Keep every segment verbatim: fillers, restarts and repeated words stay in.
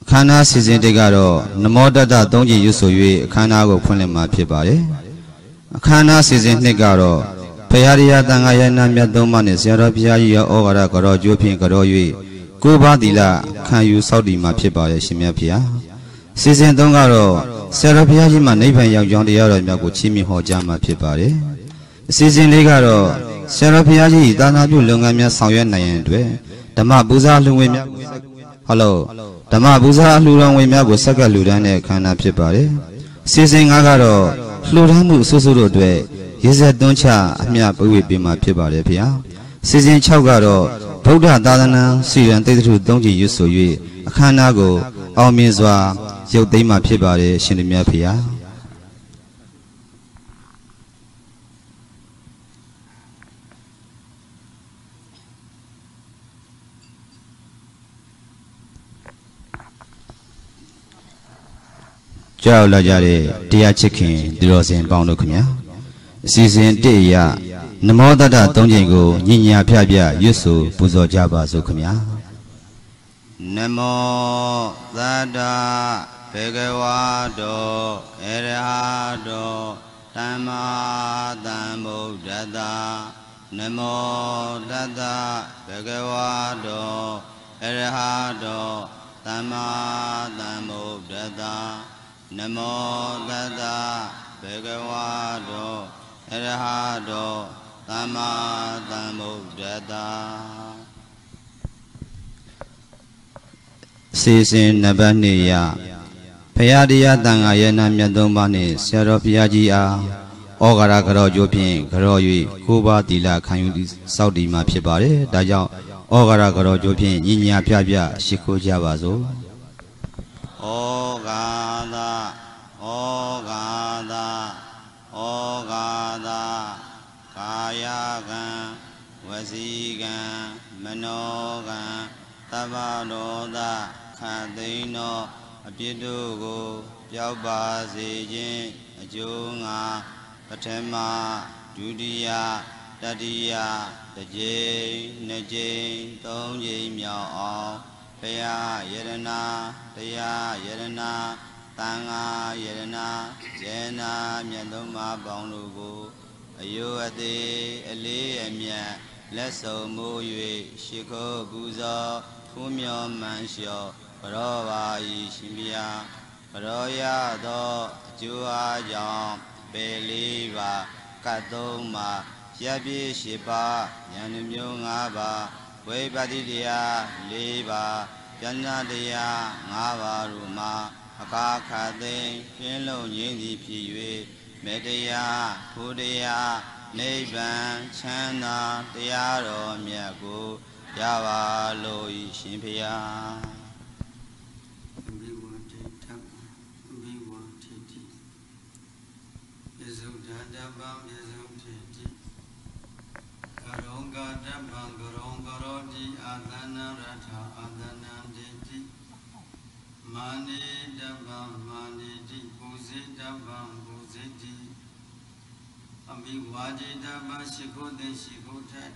Akana season Degaro, Namodada Donji Yusoye, Akanago Punema Pibare. Akana season Negaro, Payaria Dangayana Miadomanis, Yarabia, Ogara, Garo, Jupin, Garoye, Kuba Dila, can you Saudi Mapibare, Shimapia? Season Dongaro, Serapia, my neighbor, young the other Maguchimi Hojama Pibare. Season Legaro, Serapia, Danabu Lungamia Sayan Nayandwe, Damabuza Lumia. Hello, Damabuza Luran Wimia was Saka Luran, Kana Pibare. Season Agaro, Luramu Susuru Dwe, Yizet Doncha, Amia will be my Pibare Pia. Season Chagaro, Boda Dadana, Siran Tetu Donji Yusoye, Akanago, Almizwa, Yodema Pibare, Shinimia Pia. Ciao la jare, dear chicken, the Rosin Boundocumia. Season Dia, Namodada Donjingo, Ninia Piabia, Yusu, Puzo Jaba Zucumia. Nemo, Zada, Pegawado, Ereado, Tama, Dambo, Dada, Nemo, Dada, Pegawado, Ereado, Tama, Dambo, Dada. Namo Dada Bhagavado Arahado Tama Dhammuddhata Season Nabaniya Payadiya Dangayana Myadombani Serapiajiya Ogara Garo Jopin Garoyi Kuba Dila Kanyu Saudi Ma Pibare Daja Ogara Garo Jopin Yinya Piabia Shiko Javazo Ogada, Ogada, Ogada, Kayagan, Wasigan, Manogan, Tabadoda, Kadino, Apidugo, Jabazijin, Ajunga, Patema, Judia, Dadia, Dajay, Najay, Tonji Miao. Paya Yerana, Paya Yerana, Tanga Yerana, Jena, Miandoma Bonlugo, Ayoade, Ali, Emia, Lesso Moye, Shiko Buzo, Fumio Mansio, Parova Shimbia, Paroya Do, Jua Jom, Beliva, Kadoma, Yabi Shiba, Yanumyungaba. Way Badidia, Leva, Yanadia, Navaruma, Akakade, Pilo Yindi Piwe, Media, Pudia, Neban, Chana, Tiaro, Miago, Java, Loi, Shimpia. Mani Dabam Mani Di Buzi Dabam Buzi Di Ambi Waji Dabam Shiko Den Shiko Tek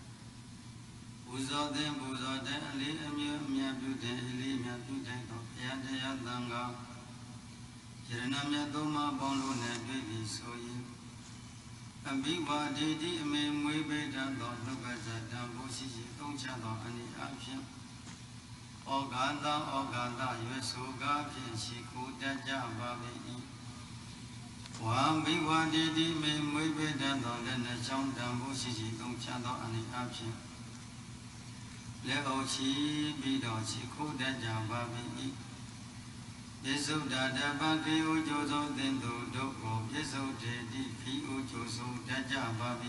Buzo Den Buzo Den Ali Amya Mya Buden Ali Mya Buden Yade Yadanga Yerana Mya Doma Bonlo Ne Bibi Soyi Ambi Waji Di Ame Mwe Beda Do Nubaza Dambo Shishi Tongcha Do Ani Apya Oganda, Oganda, Yusuga, Pinshiku, Daja, Babi. One big one did it, may we be done on the John Dambo, Sisi, Don Chado, and the Action. Let Ochi be Dochiku, Daja, Babi. Yesu Dada, Babi, Ujozo, then do Doko, Yesu, Dedi, P. Ujozo, Daja, Babi.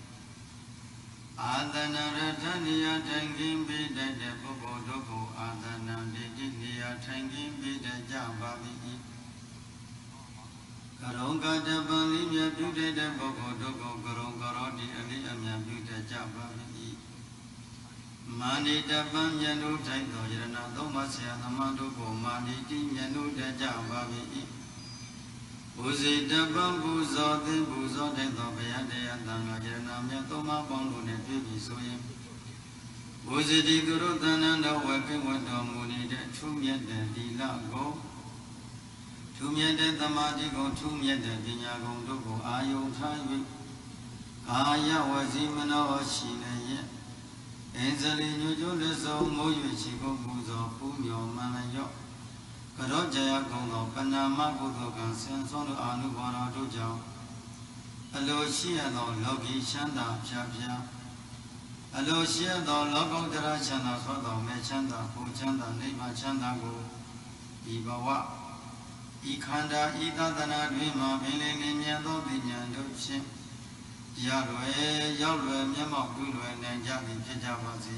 Adana Ratania Tangim be the Bobo Doko, Adana Didia Tangim be the Jababi. Karonga de Balimia Bude de Bobo Doko, Gorongorodi, Ali Amia Bude Jababi. Mani de Banyanu Tango, Yerana Domasia, Namando, Mani Dimyanu de Jababi. Buzi Dabam Buzo, the Buzo de Dobea de Adanga, Yerana Toma Bongo, and Bibi Soyim. ဘူဇတိသူတို့တဏ္ဍတော်ဝေကိဝတ္တော်မူနေတဲ့ထူးမြတ်တဲ့သီလကိုထူးမြတ်တဲ့သမာဓိကိုထူးမြတ်တဲ့ပညာကုန်တို့ကိုအာယုထား၍ကာယဝစီမနောရှိနေရဲ့အင်းစလီညွကျွလက်ဆုံးမိုး၍ရှိကုန်ပူဇော်ပူမြော်မှန်လျော့ကရောကြရကုန်သောပဏာမကုသိုလ်ကံဆင်ဆုံးသောအာနုဘောတော်တို့ကြောင့်အလိုရှိရသောလောကီချမ်းသာဖြာဖြာအလိုရှိရသောလောကုတ္တရာချမ်းသာသောသောမဲ့ချမ်းသာဘုချမ်းသာနိဗ္ဗာန်ချမ်းသာကိုဤဘဝဤခန္ဓာဤသတ္တနာတွင်မှပင်လင်းလင်းမြတ်သောပညာတို့ဖြင့်ရလွယ်ရောက်လွယ်မျက်မှောက်ပြုလွယ်နိုင်ကြသည်ဖြစ်ကြပါစေ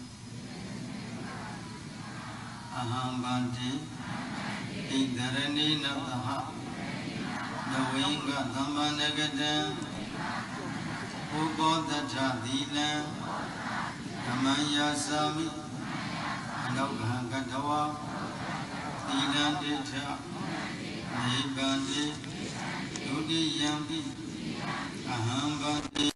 အဟံဗန္တိဣတရဏိနတဟနဝိင်္ဂသမ္မာနဂတံဥပောတထသီလံဓမ္မယာစာမိအနုဂဟံကတဝါသီလံတိထနိဗ္ဗာန်တိဒုတိယံပိအဟံဗန္တိ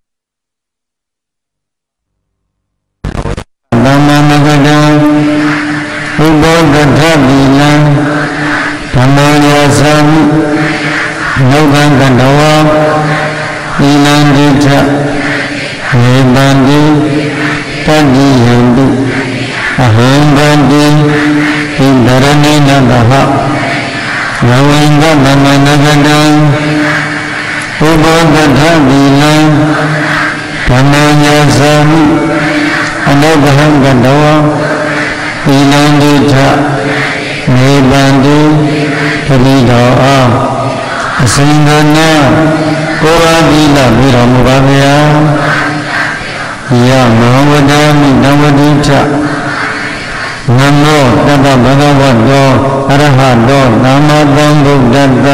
သမ္မာနဂတံဥပောတထသီလံဓမ္မယာစာမိအနုဂဟံကတဝါသီလံတိထနိဗ္ဗာန်တိတတိယံပိအဟံဗန္တိဣတရဏိနတဟနဝိင်္ဂသမ္မာနဂတံဥပောတထသီလံဓမ္မယာစာမိအနုဂဟံကတဝါသီလံတိထနိဗ္ဗာန်တိတတိတော်အားအစဉ်ကနာကိုယ်အားသီလပြုတော်မူပါဗျာယမဝဒာမိနဝတိထနမောတတ္တဗဂဝတောအရဟတောသမ္မာသမ္ဗုဒ္ဓတ္တ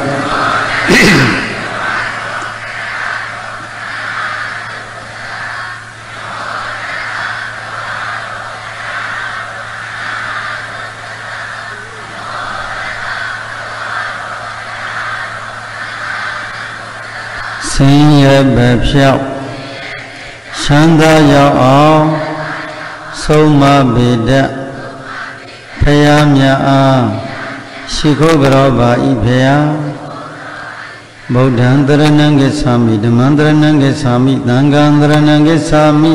ဆင်းရဲပဲဖြောက်ချမ်းသာရောက်အောင်ဆုံးမပေတတ်ဖယားမြတ်အားရှိခိုးကြောပါဤဖယားဗုဒ္ဓံတရဏံဂစ္ဆာမိဓမ္မံတရဏံဂစ္ဆာမိသံဃံတရဏံဂစ္ဆာမိ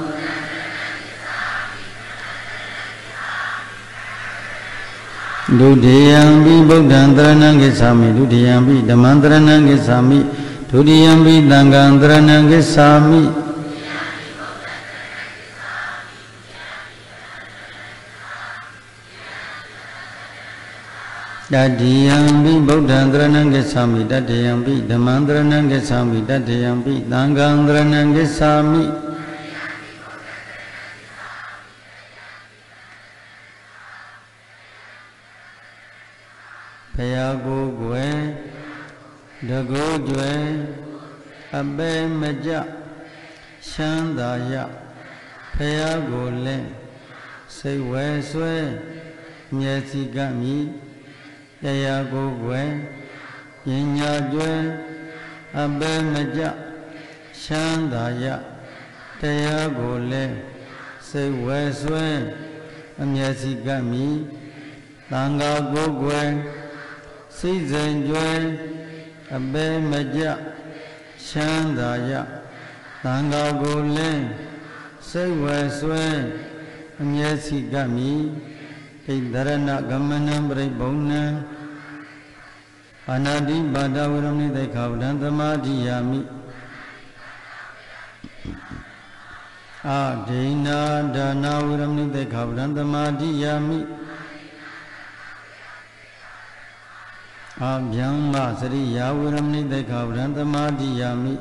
ဒုတိယံပိဗုဒ္ဓံတရဏံဂစ္ဆာမိဒုတိယံပိဓမ္မံတရဏံဂစ္ဆာမိဒုတိယံပိသံဃံတရဏံဂစ္ဆာမိတတိယံပိဗုဒ္ဓံတရဏံဂစ္ဆာမိတတိယံပိဓမ္မံတရဏံဂစ္ဆာမိတတိယံပိသံဃံတရဏံဂစ္ဆာမိဘုရားကိုယ်ွယ်တကုတ်ကျွယ်အပေမကြချမ်းသာရဘုရားကိုယ်လည်းစိတ်ဝဲဆွဲမျက်စိကမြည်တရားကိုယ်ွယ်ပညာကျွယ်အပေမကြချမ်းသာရတရားကိုယ်လည်းစိတ်ဝဲဆွဲအမျက်စိကမြည်သံဃာကိုယ်ွယ်စိတ်စဉ်ကျွယ်အပေမကြချမ်းသာရသံဃာကိုယ်လည်းစိတ်ဝဲဆွဲအမျက်စိကမြည်ဣတရဏဂမနံပရိပုဏ္ဏံအနာတိပါဒဝရမိသေခာဝဒံသမာဓိယာမိအာဒိနာဒါနာဝရမိသေခာဝဒံသမာဓိယာမိအာဗျံမစရိယာဝရမိသေခာဝဒံသမာဓိယာမိ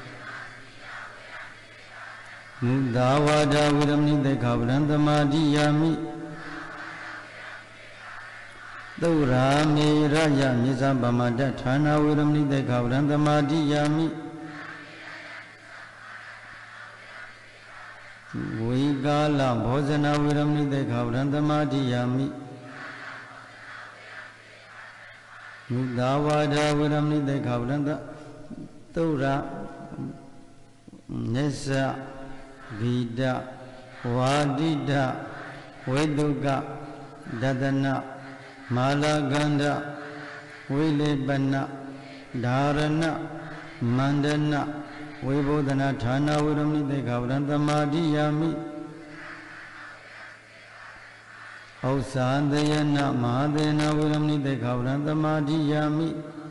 မုဒ္ဒဝါဒဝရမိသေခာဝဒံသမာဓိယာမိသုရာမေရယမြေဇဗမတ္တဌာနဝိရမိတေခဝရံသမာဓိယာမိဝိကာလဘောဇနဝိရမိတေခဝရံသမာဓိယာမိမုဒ္ဒဝါဒဝိရမိတေခဝရံသုရာနစ္စဂိတဝါဒိတဝိတုကဒသနမာလာကန္ဓဝိလေပနဓာရဏမန္ဒနဝိဘုဒ္ဓနာဌာနဝိရမိတေခဝရံသမာဓိယာမိဩဇာတယနာမဟာသေနဝိရမိတေခဝရံသမာဓိယာမိ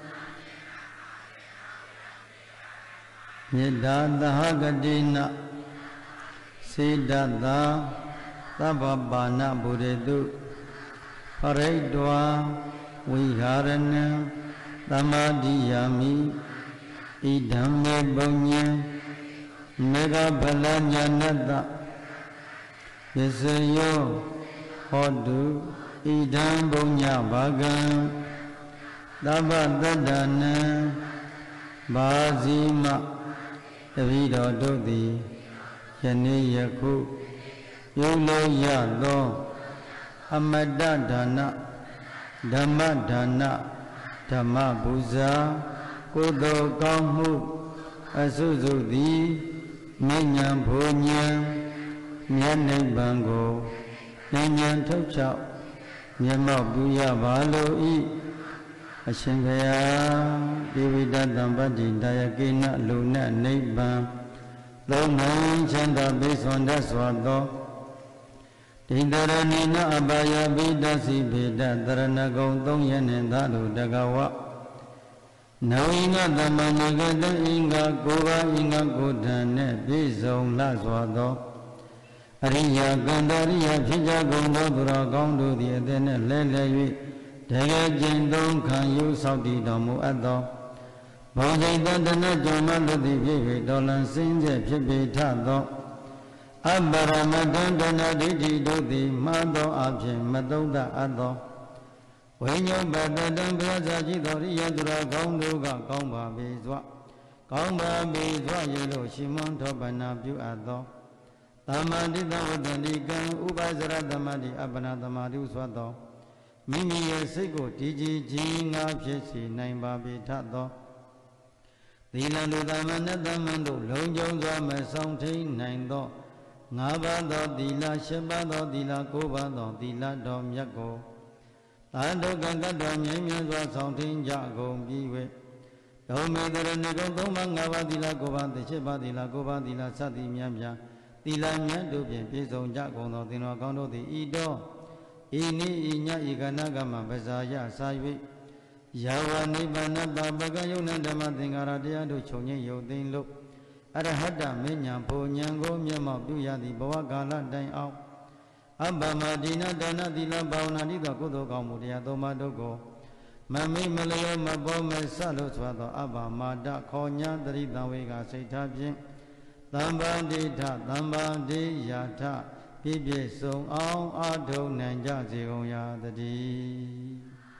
မေတ္တာသဟဂတိနစေတသာသဗ္ဗပါဏဗုရေတုပရိတ္တဝါဝိဟာရဏံသမာဓိယာမိဣဒံမေပုညံမေဃဖလညာနတ္တပစ္စယောဟောတုဣဒံပုညဘာဂံသဗ္ဗတတ္တနံဘာဇိမတပိတော်တို့သည်ယနေ့ယခုပြုလို့ရသောအမတ္တဒါနဓမ္မဒါနဓမ္မပူဇာကုသိုလ်ကောင်းမှုအစုစုသည်မြဉ္ဇဉ်ဘုံဉဏ်မြတ်နိဗ္ဗာန်ကိုဉာဏ်ဉာဏ်ထုတ်ချောက်မျက်မှောက်ပြုရပါလို၏အရှင်ဘုရားဒီဝိတတံပတ္တိတာယကိနလူနနိဗ္ဗာန်သုံးနိုင်ချမ်းသာပိစွန်တတ်စွာသောဒိဋ္ဌရဏိနအပါယပိတသိဗေဒတရဏဂုံသုံးရနှင့်သာလူတကဝနဝိငါသမဏဂတအင်္ဂါကိုယ်ပါအင်္ဂါကိုယ်ထံနှင့်ပြည့်စုံလှစွာသောအရိယကန္တရိယဖြစ်ကြကုန်သောသူတော်ကောင်းတို့သည်အသက်နှင့်လဲလှယ်၍တကယ်ကျင့်သုံးခံယူဆောက်တည်တော်မူအပ်သောဘောဇိတတနကြောင့်မတို့သည်ဖြစ်၍တော်လန်စင်းချက်ဖြစ်ပေထသောအပရမတံတဏဒိဋ္ဌိတို့သည်မှန်သောအဖြစ်မသုံးသအပ်သောဝိညုပတတံဘုရားစာကြည့်တော်ရိယသူတော်ကောင်းတို့ကကောင်းပါပေစွာကောင်းပါပေစွာရေလို့ရှင်မွန်ထောပနာပြုအပ်သောသမ္မာတိတဝတ္တိကံဥပဇရသမတိအပ္ပနာသမာဓိဆိုသောမိမိရဲ့စိတ်ကိုတည်ကြည်ခြင်းငါဖြစ်စေနိုင်ပါပေထသောသီလလူသမဏသမန်တို့လုံခြုံစွာမဆောင်ထိန်နိုင်သောငါးပါးသောသီလရှစ်ပါးသောသီလကိုးပါးသောသီလတော်မြတ်ကိုသာဒုက္ခကတ္တမြဲမြဲစွာဆောင်ထိန်ကြကုန်ပြီး၍ဒုံမေတရဏဂုံသုံးပါးငါးပါးသီလကိုးပါးသီရှစ်ပါးသီလကိုးပါးသီလစသည်မြတ်မြတ်သီလမြတ်တို့ဖြင့်ပြည့်စုံကြကုန်သောသင်တော်ကောင်းတို့သည်ဤတော်ဤနိဤညဤကဏကမပဇာယစာ၍ယာဝနိဗ္ဗာန်ပပကယုံနဓမ္မသင်္ကာရတရားတို့ခြုံငိမ့်ယုံသိမ့်လို့အရဟတမဉ္ဇဉ်ဘုံဉဏ်ကိုမျက်မှောက်ပြုရသည့်ဘဝကာလတိုင်အောင်အပ္ပမဒိနဒါနသီလဘာဝနာတိသောကုသိုလ်ကောင်းမှုတရားသုံးပါးတို့ကိုမမိမလျောမပေါ်မဆလို့ဆိုသောအပ္ပမဒခေါ်ညာတရိတံဝေကစိတ်ထားဖြင့်သံပါဒိဋ္ဌသံပါဒိယာထပြည့်ပြည့်စုံအောင်အာထုံနိုင်ကြစေကုန်ရာတည်း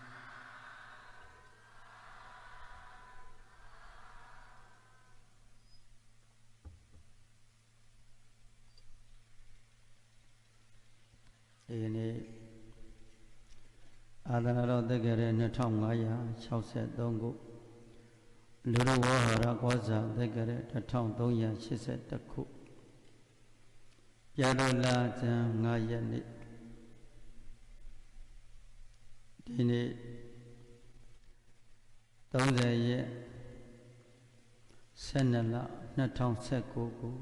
ဒီနေ့အာသနာတော်တက်ကြတဲ့နှစ်ထောင်ငါးရာခြောက်ဆယ်သုံးခုလူတော်ဝဟရကောဇာတက်ကြတဲ့တစ်ထောင်သုံးရာရှစ်ဆယ်တစ်ခုပြတော်လာဇန်ငါးရက်နေ့ဒီနေ့သုံးဆယ်ရက်ဆယ်နှစ်လနှစ်ထောင်ဆယ်ကိုခု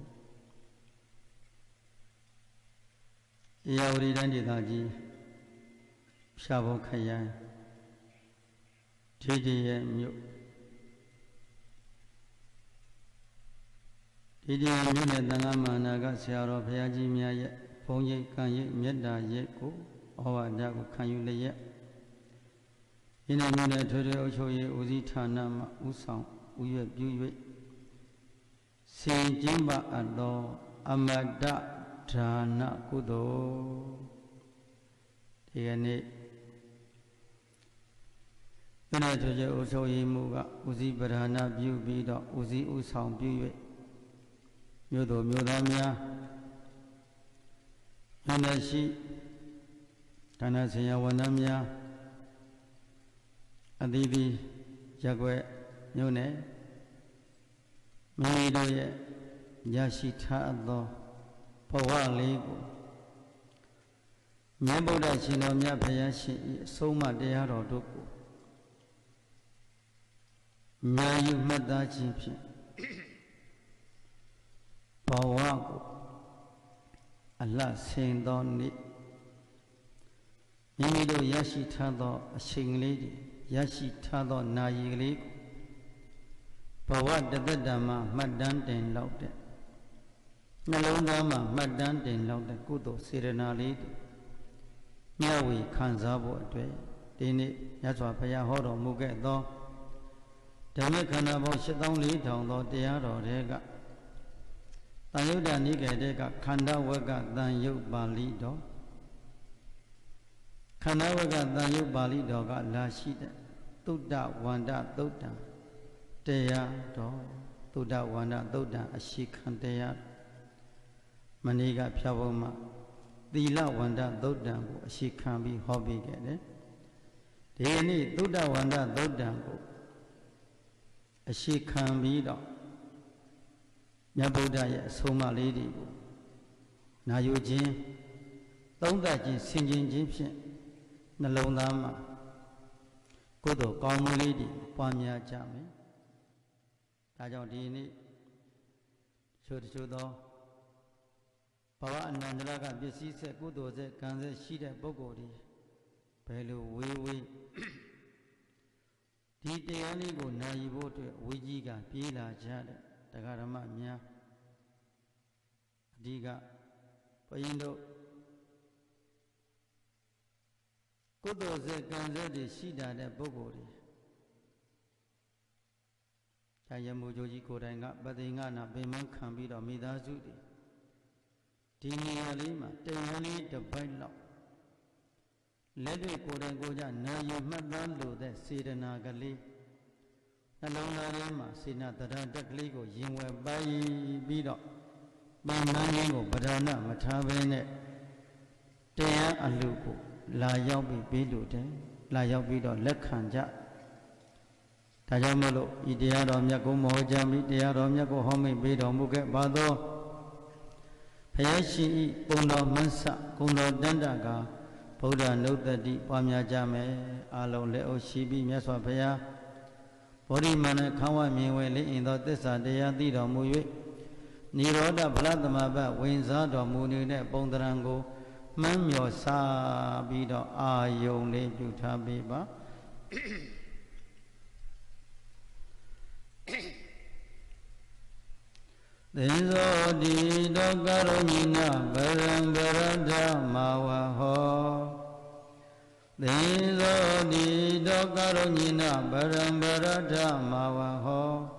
ဧရာဝတီတိုင်းဒေသကြီးဖြာဘုံခရိုင်ထေတီရဲ့မြို့ထေတီရဲ့မြို့နဲ့သံဃာမန္တကဆရာတော်ဘုရားကြီးများရဲ့ဘုန်းကြီးကံရိပ်မေတ္တာရိပ်ကိုဩဝါဒကိုခံယူလျက်ဒီနေ့မြို့နဲ့ထွေထွေအုပ်ချုပ်ရေးဦးစီးဌာနမှဦးဆောင်ဦးရွက်ပြု၍စင်ကျင်းပအပ်သောအမတ္တဒါနကုသိုလ်ဒီကနေ့ဒီနေ့ထွေထွေအုပ်ချုပ်ရေးမှုကဦးစီးပဓာနာပြုပြီးတော့ဦးစီးဦးဆောင်ပြု၍မြို့တော်မြို့သားများယန္တရှိဌာနဆရာဝန်ထမ်းများအသီးသီးရက်ွယ်မြို့နယ်မိမိတို့ရဲ့ရရှိထားသော Pawaligo Nyabuda Chino Nyapayashi, Soma Dearo Doko Nyayu Madachi Pawago Allah saying down it. Imido Yashi Tado, a sing lady, Yashi Tado Nayi Pawat the Dama, Madan Den Laude Nalondama, Madan Den Laude, Kudo, Sirena Lady Miawi Kanzabo, Dini, Yaswa Paya Horo, Muget, though Damakanabo, Shadon Liton, though they are or Rega. Tayuda Nigedega, Kanda Waga, than you Balido. Kanda Waga, than you Balido, got Lashida. Tuda, Wanda, Doda. Dea, do. Tuda, Wanda, Doda, a chic and dea. Maniga Piavoma. Dila, Wanda, Doda, she can be hobby get it. They need Tuda, Wanda, Doda, a she can be dog. Nyabuda Soma Lady Nayujin Dongajin singing Gypsy Nalonama Kodo Kamu Lady Pamia Jami Tajodini Shodo Pawa and Nandalaga Bisi said Kudo Kanze Shida Bogodi Pelu Wee Titiani go Naibo to Wijiga Pila Jada Tagarama Mia Diga Paindo Kudo ze Ganze de Shida de Bogori Tayamujoji Kodanga, Badingana, Beman Kambido, Mida Zudi Tini Alima, Tayani the Bailo Let me Kodangoja, Nayu Madando, the Sidana Gali. Alonarema, Sinatara, Dakligo, Yingwe, Bai Bido, Bamanigo, Badana, Matabene, Tea Aluko, La Yabi Bidute, La Yabido, Lekanja Tajamolo, Ideado Miyako Mojami, Ideado Miyako Homi Bido, Muke Bado Payashi, Kundo Mansa, Kundo Dandaga, Poda Notadi, Pamia Jame, Alo Leo Shibi, Miaswa Paya. Body man, Kawa Miweli in the Tessa dea Dido Muye Niroda Bladamaba, Winzado Munine, Bondarango, Mamio Sa Bido, Ayo Nebuta Biba There's di Dogaromina, Berangberada Mawa Ho. There's di Dogaromina, Berangberada Mawa Ho.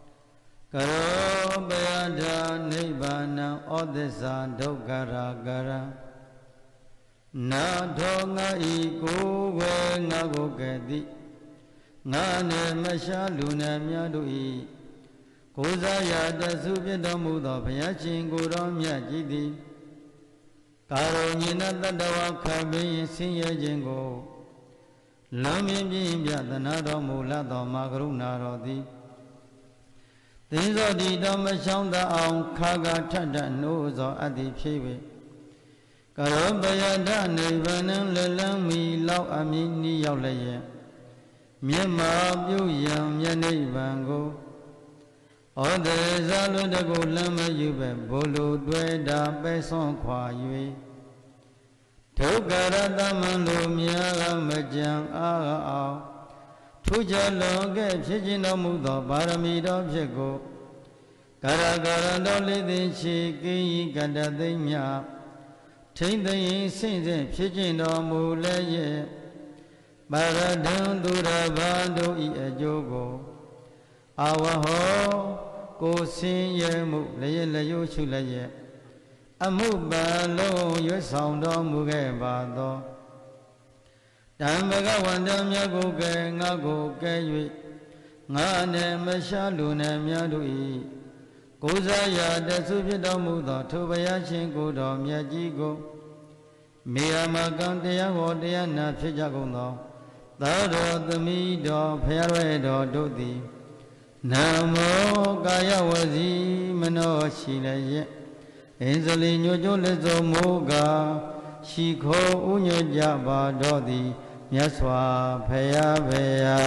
Karo Beada Nibana, Odessa Dogara Gara. Na Donga Iku, Nago Gedi. Nane Masha Luna Miadui. Kozaya da Subidamu the Payachin Guram Yajidi Karonina Dadawa Kabi Siya Jingo Lami Bimbia the Nado Mula the Magruna Rodi These are the Damashanda on Kaga Tanda Nose or Adi Piwi Karabaya Dane Vanan Lelami Lau Amini Yaulaya Myanmar Buyam Yane Vango Ode Zalu de Golama Yube, Bolu Dweda, Beson Qua Yui Togarada Mando Miaga Majang Aga Tuja Longa, Chijino Mudo, Baramida Jego Garagara Doli Chiki, Gadadimia Take the incense, Chijino Mule Baradan Dura Bando I Jogo Our ho Go sing ye mu, lay la yo chulaye. A muba low, your sound on Mugabado. Dambaga wandam yago gang, I go gay. Nane Mashaluna Miadui. Gozaya, the Subidamuda, Tobayachin Godom Yajigo. Miamagandia, Wodiana, Fijagono. Thou the mead of Peredo Dodi. Namo Gaya Wazi Mano Shilaye Enzali nyojo lezo moga shikho unyo jaba dodi Myaswa Phaya Phaya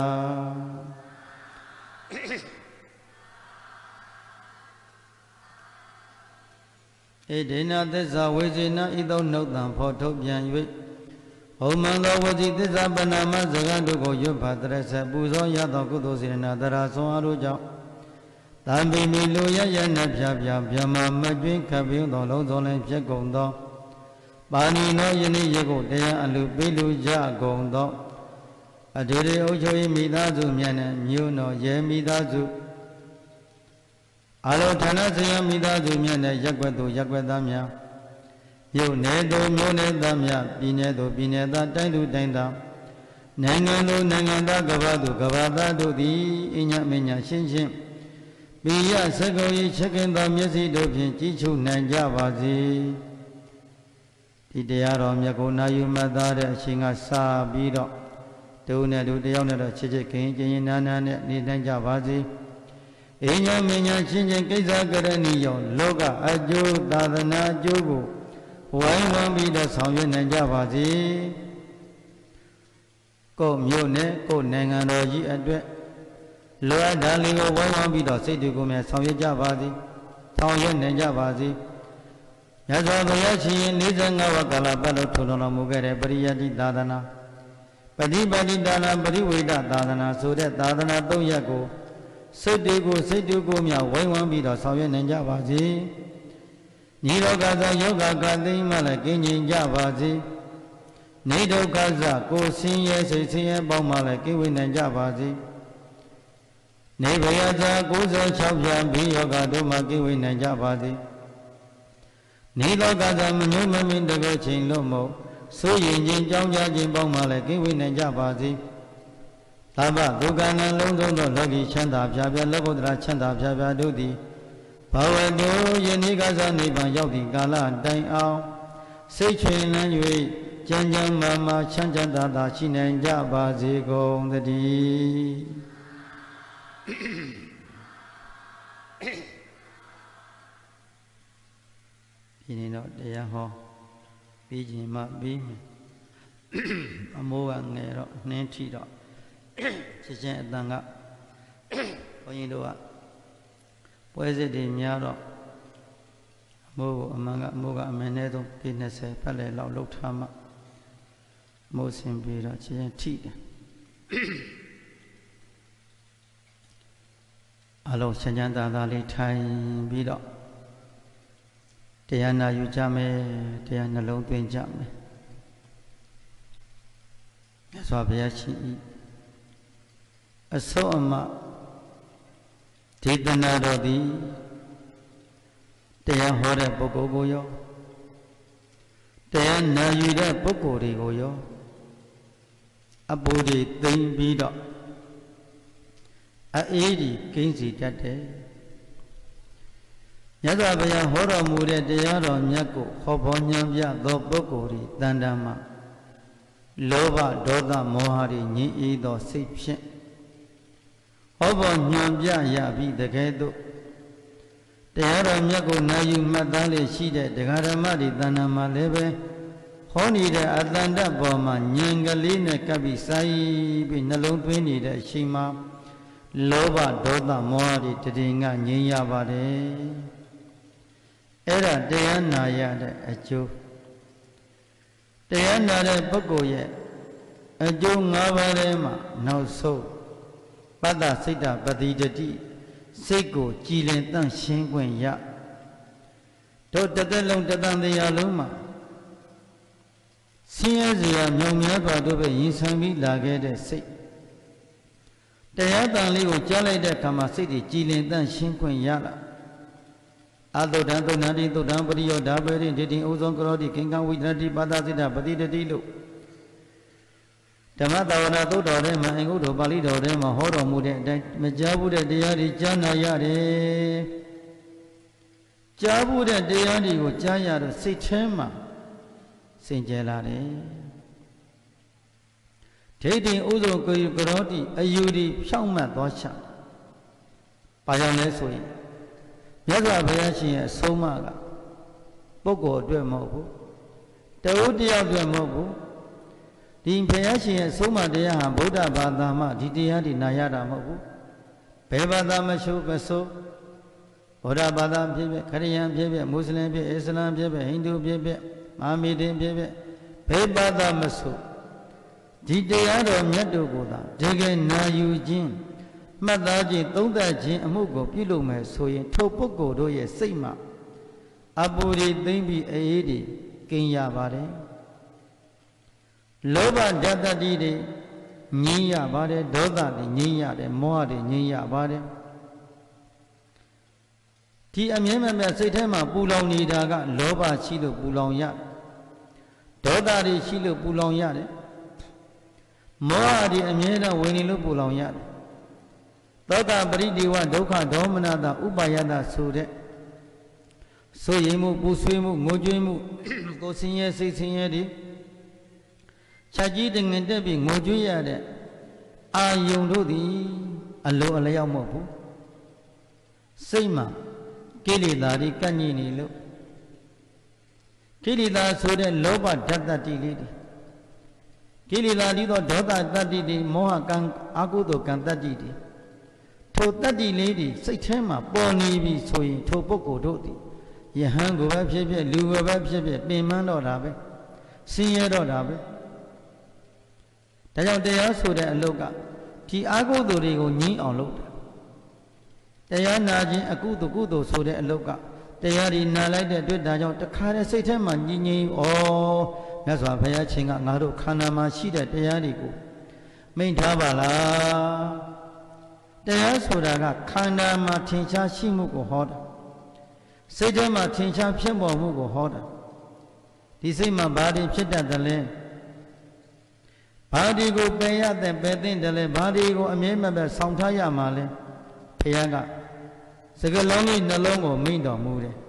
Edena Thessa Vejena Ido Nautan Photo Pyan Yue Omanga Vati Thessa Panama Zagandu Ko Yubhadrasa Puzo Yado Kudo Sirena Dara Soaru Jau Tambi Milu Yayana Pya Pya Pyama Majwin Kabin Do Lo Zolen Pya Gondo Bani No Yini Yego Deya Alu Bilu Ja Gondo Adure Ochoyi Midazu Myana Myu No Ye Midazu Alo Thana Saya Midazu Myana Yakwetu Yakwedamya Yu Nedo Myu Nedamya Pinedo Pineda Taindu Tainda Nangando Nanganda Gavadu Gavada Dodi Inya Minya Shin Shin Biya Sagoyi Chekenda Myasi Dopin Chichu Nanja Vazi Ideyaro Myakona Yumadare Shinga Sabiro Tune Du Deona Chichikin Nana Nanja Vazi Inya Minya Shinjin Kisa Garaniyo Loga Aju Dadana Jugu Wai Wambi Da Sangyu Nanja Vazi Ko Myone Ko Nanganoji Adwe Loa Daligo Wai Wambi Da Sidigo Me Sangyu Javazi Sangyu Nanja Vazi Yasa Vayachi Nizanga Wakala Palo Tulona Mugare Pariyati Dadana Padipati Dana Pariweda Dadana Sura Dadana Toyako Sidigo Sidigo Mya Wai Wambi Da Sangyu Nanja Vazi Nido Gaza Yoga Gandhi Malakini Javazi Nido Gaza Ko Sinye Sinye Baumala Kiwi Nanja Vazi Nibayaza Kuza Chabya Bi Yoga Doma Kiwi Nanja Vazi Nido Gaza Manu Mamin Dago Chin Lomo So Yin Jin Jang Jin Baumala Kiwi Nanja Vazi Taba Dugana Londo Logi Chanda Pjabya Lagodra Chanda Pjabya Dudi Pawado Yenigaza Niban Yaudi Gala Dai Ao Sichin Lan Yui Janjang Mama Chanjanda Da Chinen Jabazi Gong the Di Pinino Deyaho Bijima Bim Amoa Nero Nentiro Chichen Danga Oyindoa Poesy Miaro Mo Amanga Moga Menedo Pinese Pale Lao Lotama Mosin Bira Chichen Tea Alo Sanjanda Dali Thai Bido Tayana Yujame Tayana Long Twin Jame Swabiachi Asoma Titana Rodi Tayan Hore Bogoyo Tayan Nayuda Bogorigoyo Abudi Tin Bido A eighty Kingsi Tate Yadabaya Hora Mure Deyaro Nyako Hobonyambia Do Bogori Dandama Loba Doda Mohari Ni Ido Sipshin Obo Nyambia Yabi the Gedo Deyaro Nyako Nayu Madale Shide Degaramadi Danama Lebe Honi de Atlanta Boma Nyangaline Kabisai Binalon Twini de Shima Loba Doda Mohari Tedinga Niya Bade Era Deyana Yade Achu Deyana de Bogoye Ajo Navarema No So Pada Sita Badidati Sego Jilin Tan Shingwen Ya Do Tatalong Tatan de Yaluma Siazia Myomia Badobe Yinsami Lage de Sik Tayatan Ligo Jale de Kama City Jilin Tan Shingwen Yala Ado Danto Nadi to Dambario Dabari Didin Ozon Krodi Kinga Widati Badazita Badidilo Tamatavana to Dorema and go to Bali Dorema Horo Mude Majabu de Diari Jana Yare Jabu de Diari Jaya Sitema Saint Gelare Taking Uzo Kurodi Ayudi Shama Dosha Payane Sui Yaga Bayashi Somaga ပုဂ္ဂိုလ်အတွက်မဟုတ်ဘူးတဝိတ္တယောက်အတွက်မဟုတ်ဘူးဒီဘုရားရှင်ရဲ့ဆုံးမတရားဟာဗုဒ္ဓဘာသာမှဒီတရားဒီနာရတာမဟုတ်ဘူးဘယ်ဘာသာမဆိုမဆိုဗုဒ္ဓဘာသာဖြစ်ဖြစ်ခရစ်ယာန်ဖြစ်ဖြစ်မွတ်စလင်ဖြစ်အစ္စလာမ်ဖြစ်ဖြစ်ဟိန္ဒူဖြစ်ဖြစ်မာမီဒင်ဖြစ်ဖြစ်ဘယ်ဘာသာမဆိုဒီတရားတော်မြတ်တို့ကိုသာတကယ်နာယူခြင်းမှတ်သားခြင်းသုံးသပ်ခြင်းအမှုကိုပြုလုပ်မယ်ဆိုရင်ထိုပုဂ္ဂိုလ်တို့ရဲ့စိတ်မှာအပူတွေသိမ့်ပြီးအေးတွေကင်းရပါတယ်လောဘဓာတ်တတိတွေငြိမ်းရပါတယ်ဒေါသတွေငြိမ်းရတယ်မောဟတွေငြိမ်းရပါတယ်ဒီအမြဲမပြတ်စိတ်ထဲမှာပူလောင်နေတာကလောဘရှိလို့ပူလောင်ရဒေါသတွေရှိလို့ပူလောင်ရတယ်မောဟတွေအမြဲတမ်းဝင်နေလို့ပူလောင်ရတယ်သောတာပရိဒီဝဒုက္ခဒေါမနတာဥပါယတဆိုတဲ့ဆိုရင်မှုပူဆွေးမှုငိုကြွေးမှုကိုဆင်းရဲစိတ်ဆင်းရဲတွေချက်ကြီးတငင်တက်ပြီးငိုကြွေးရတဲ့အာယုန်တို့သည်အလိုအလျောက်မဟုတ်ဘူးစိတ်မှာကိလေသာတွေကန့်ညှိနေလို့ကိလေသာဆိုတဲ့လောဘဓာတ်တတိလေးတွေကိလေသာဒီတော့ဒေါသတတ္တိတွေမောဟကံအကုသိုလ်ကံတတ္တိတွေထိုတတ္တိလေးတွေစိတ်ထဲမှာပေါ်နေပြီဆိုရင်ထိုပုဂ္ဂိုလ်တို့သည်ယဟန်ကိုပဲဖြစ်ဖြစ်လူကိုပဲဖြစ်ဖြစ်ပင်ပန်းတော့တာပဲဆင်းရဲတော့တာပဲဒါကြောင့်တရားဆိုတဲ့အလုပ်ကဒီအကုသိုလ်တွေကိုငြိမ်းအောင်လုပ်တယ်တရားနာခြင်းအကုသိုလ်ကုသိုလ်ဆိုတဲ့အလုပ်ကတရားဒီနာလိုက်တဲ့အတွက်ဒါကြောင့်တခါတည်းစိတ်ထဲမှာညီငြိမ်ဩမြတ်စွာဘုရားရှင်ကငါတို့ခန္ဓာမှာရှိတဲ့တရားတွေကိုမိန့်ထားပါလားတရားဆိုတာကခန္ဓာမှာထင်ရှားရှိမှုကိုဟောတာစိတ်ထဲမှာထင်ရှားဖြစ်ပေါ်မှုကိုဟောတာဒီစိတ်မှာဘာတွေဖြစ်တတ်တယ်လဲဘာတွေကိုပယ်ရတဲ့ပယ်သိမ့်တယ်လဲဘာတွေကိုအမြဲမပြတ်ဆောင်ထားရမှာလဲဘုရားကစကလုံးလေးနှလုံးကိုမိန့်တော်မူတယ်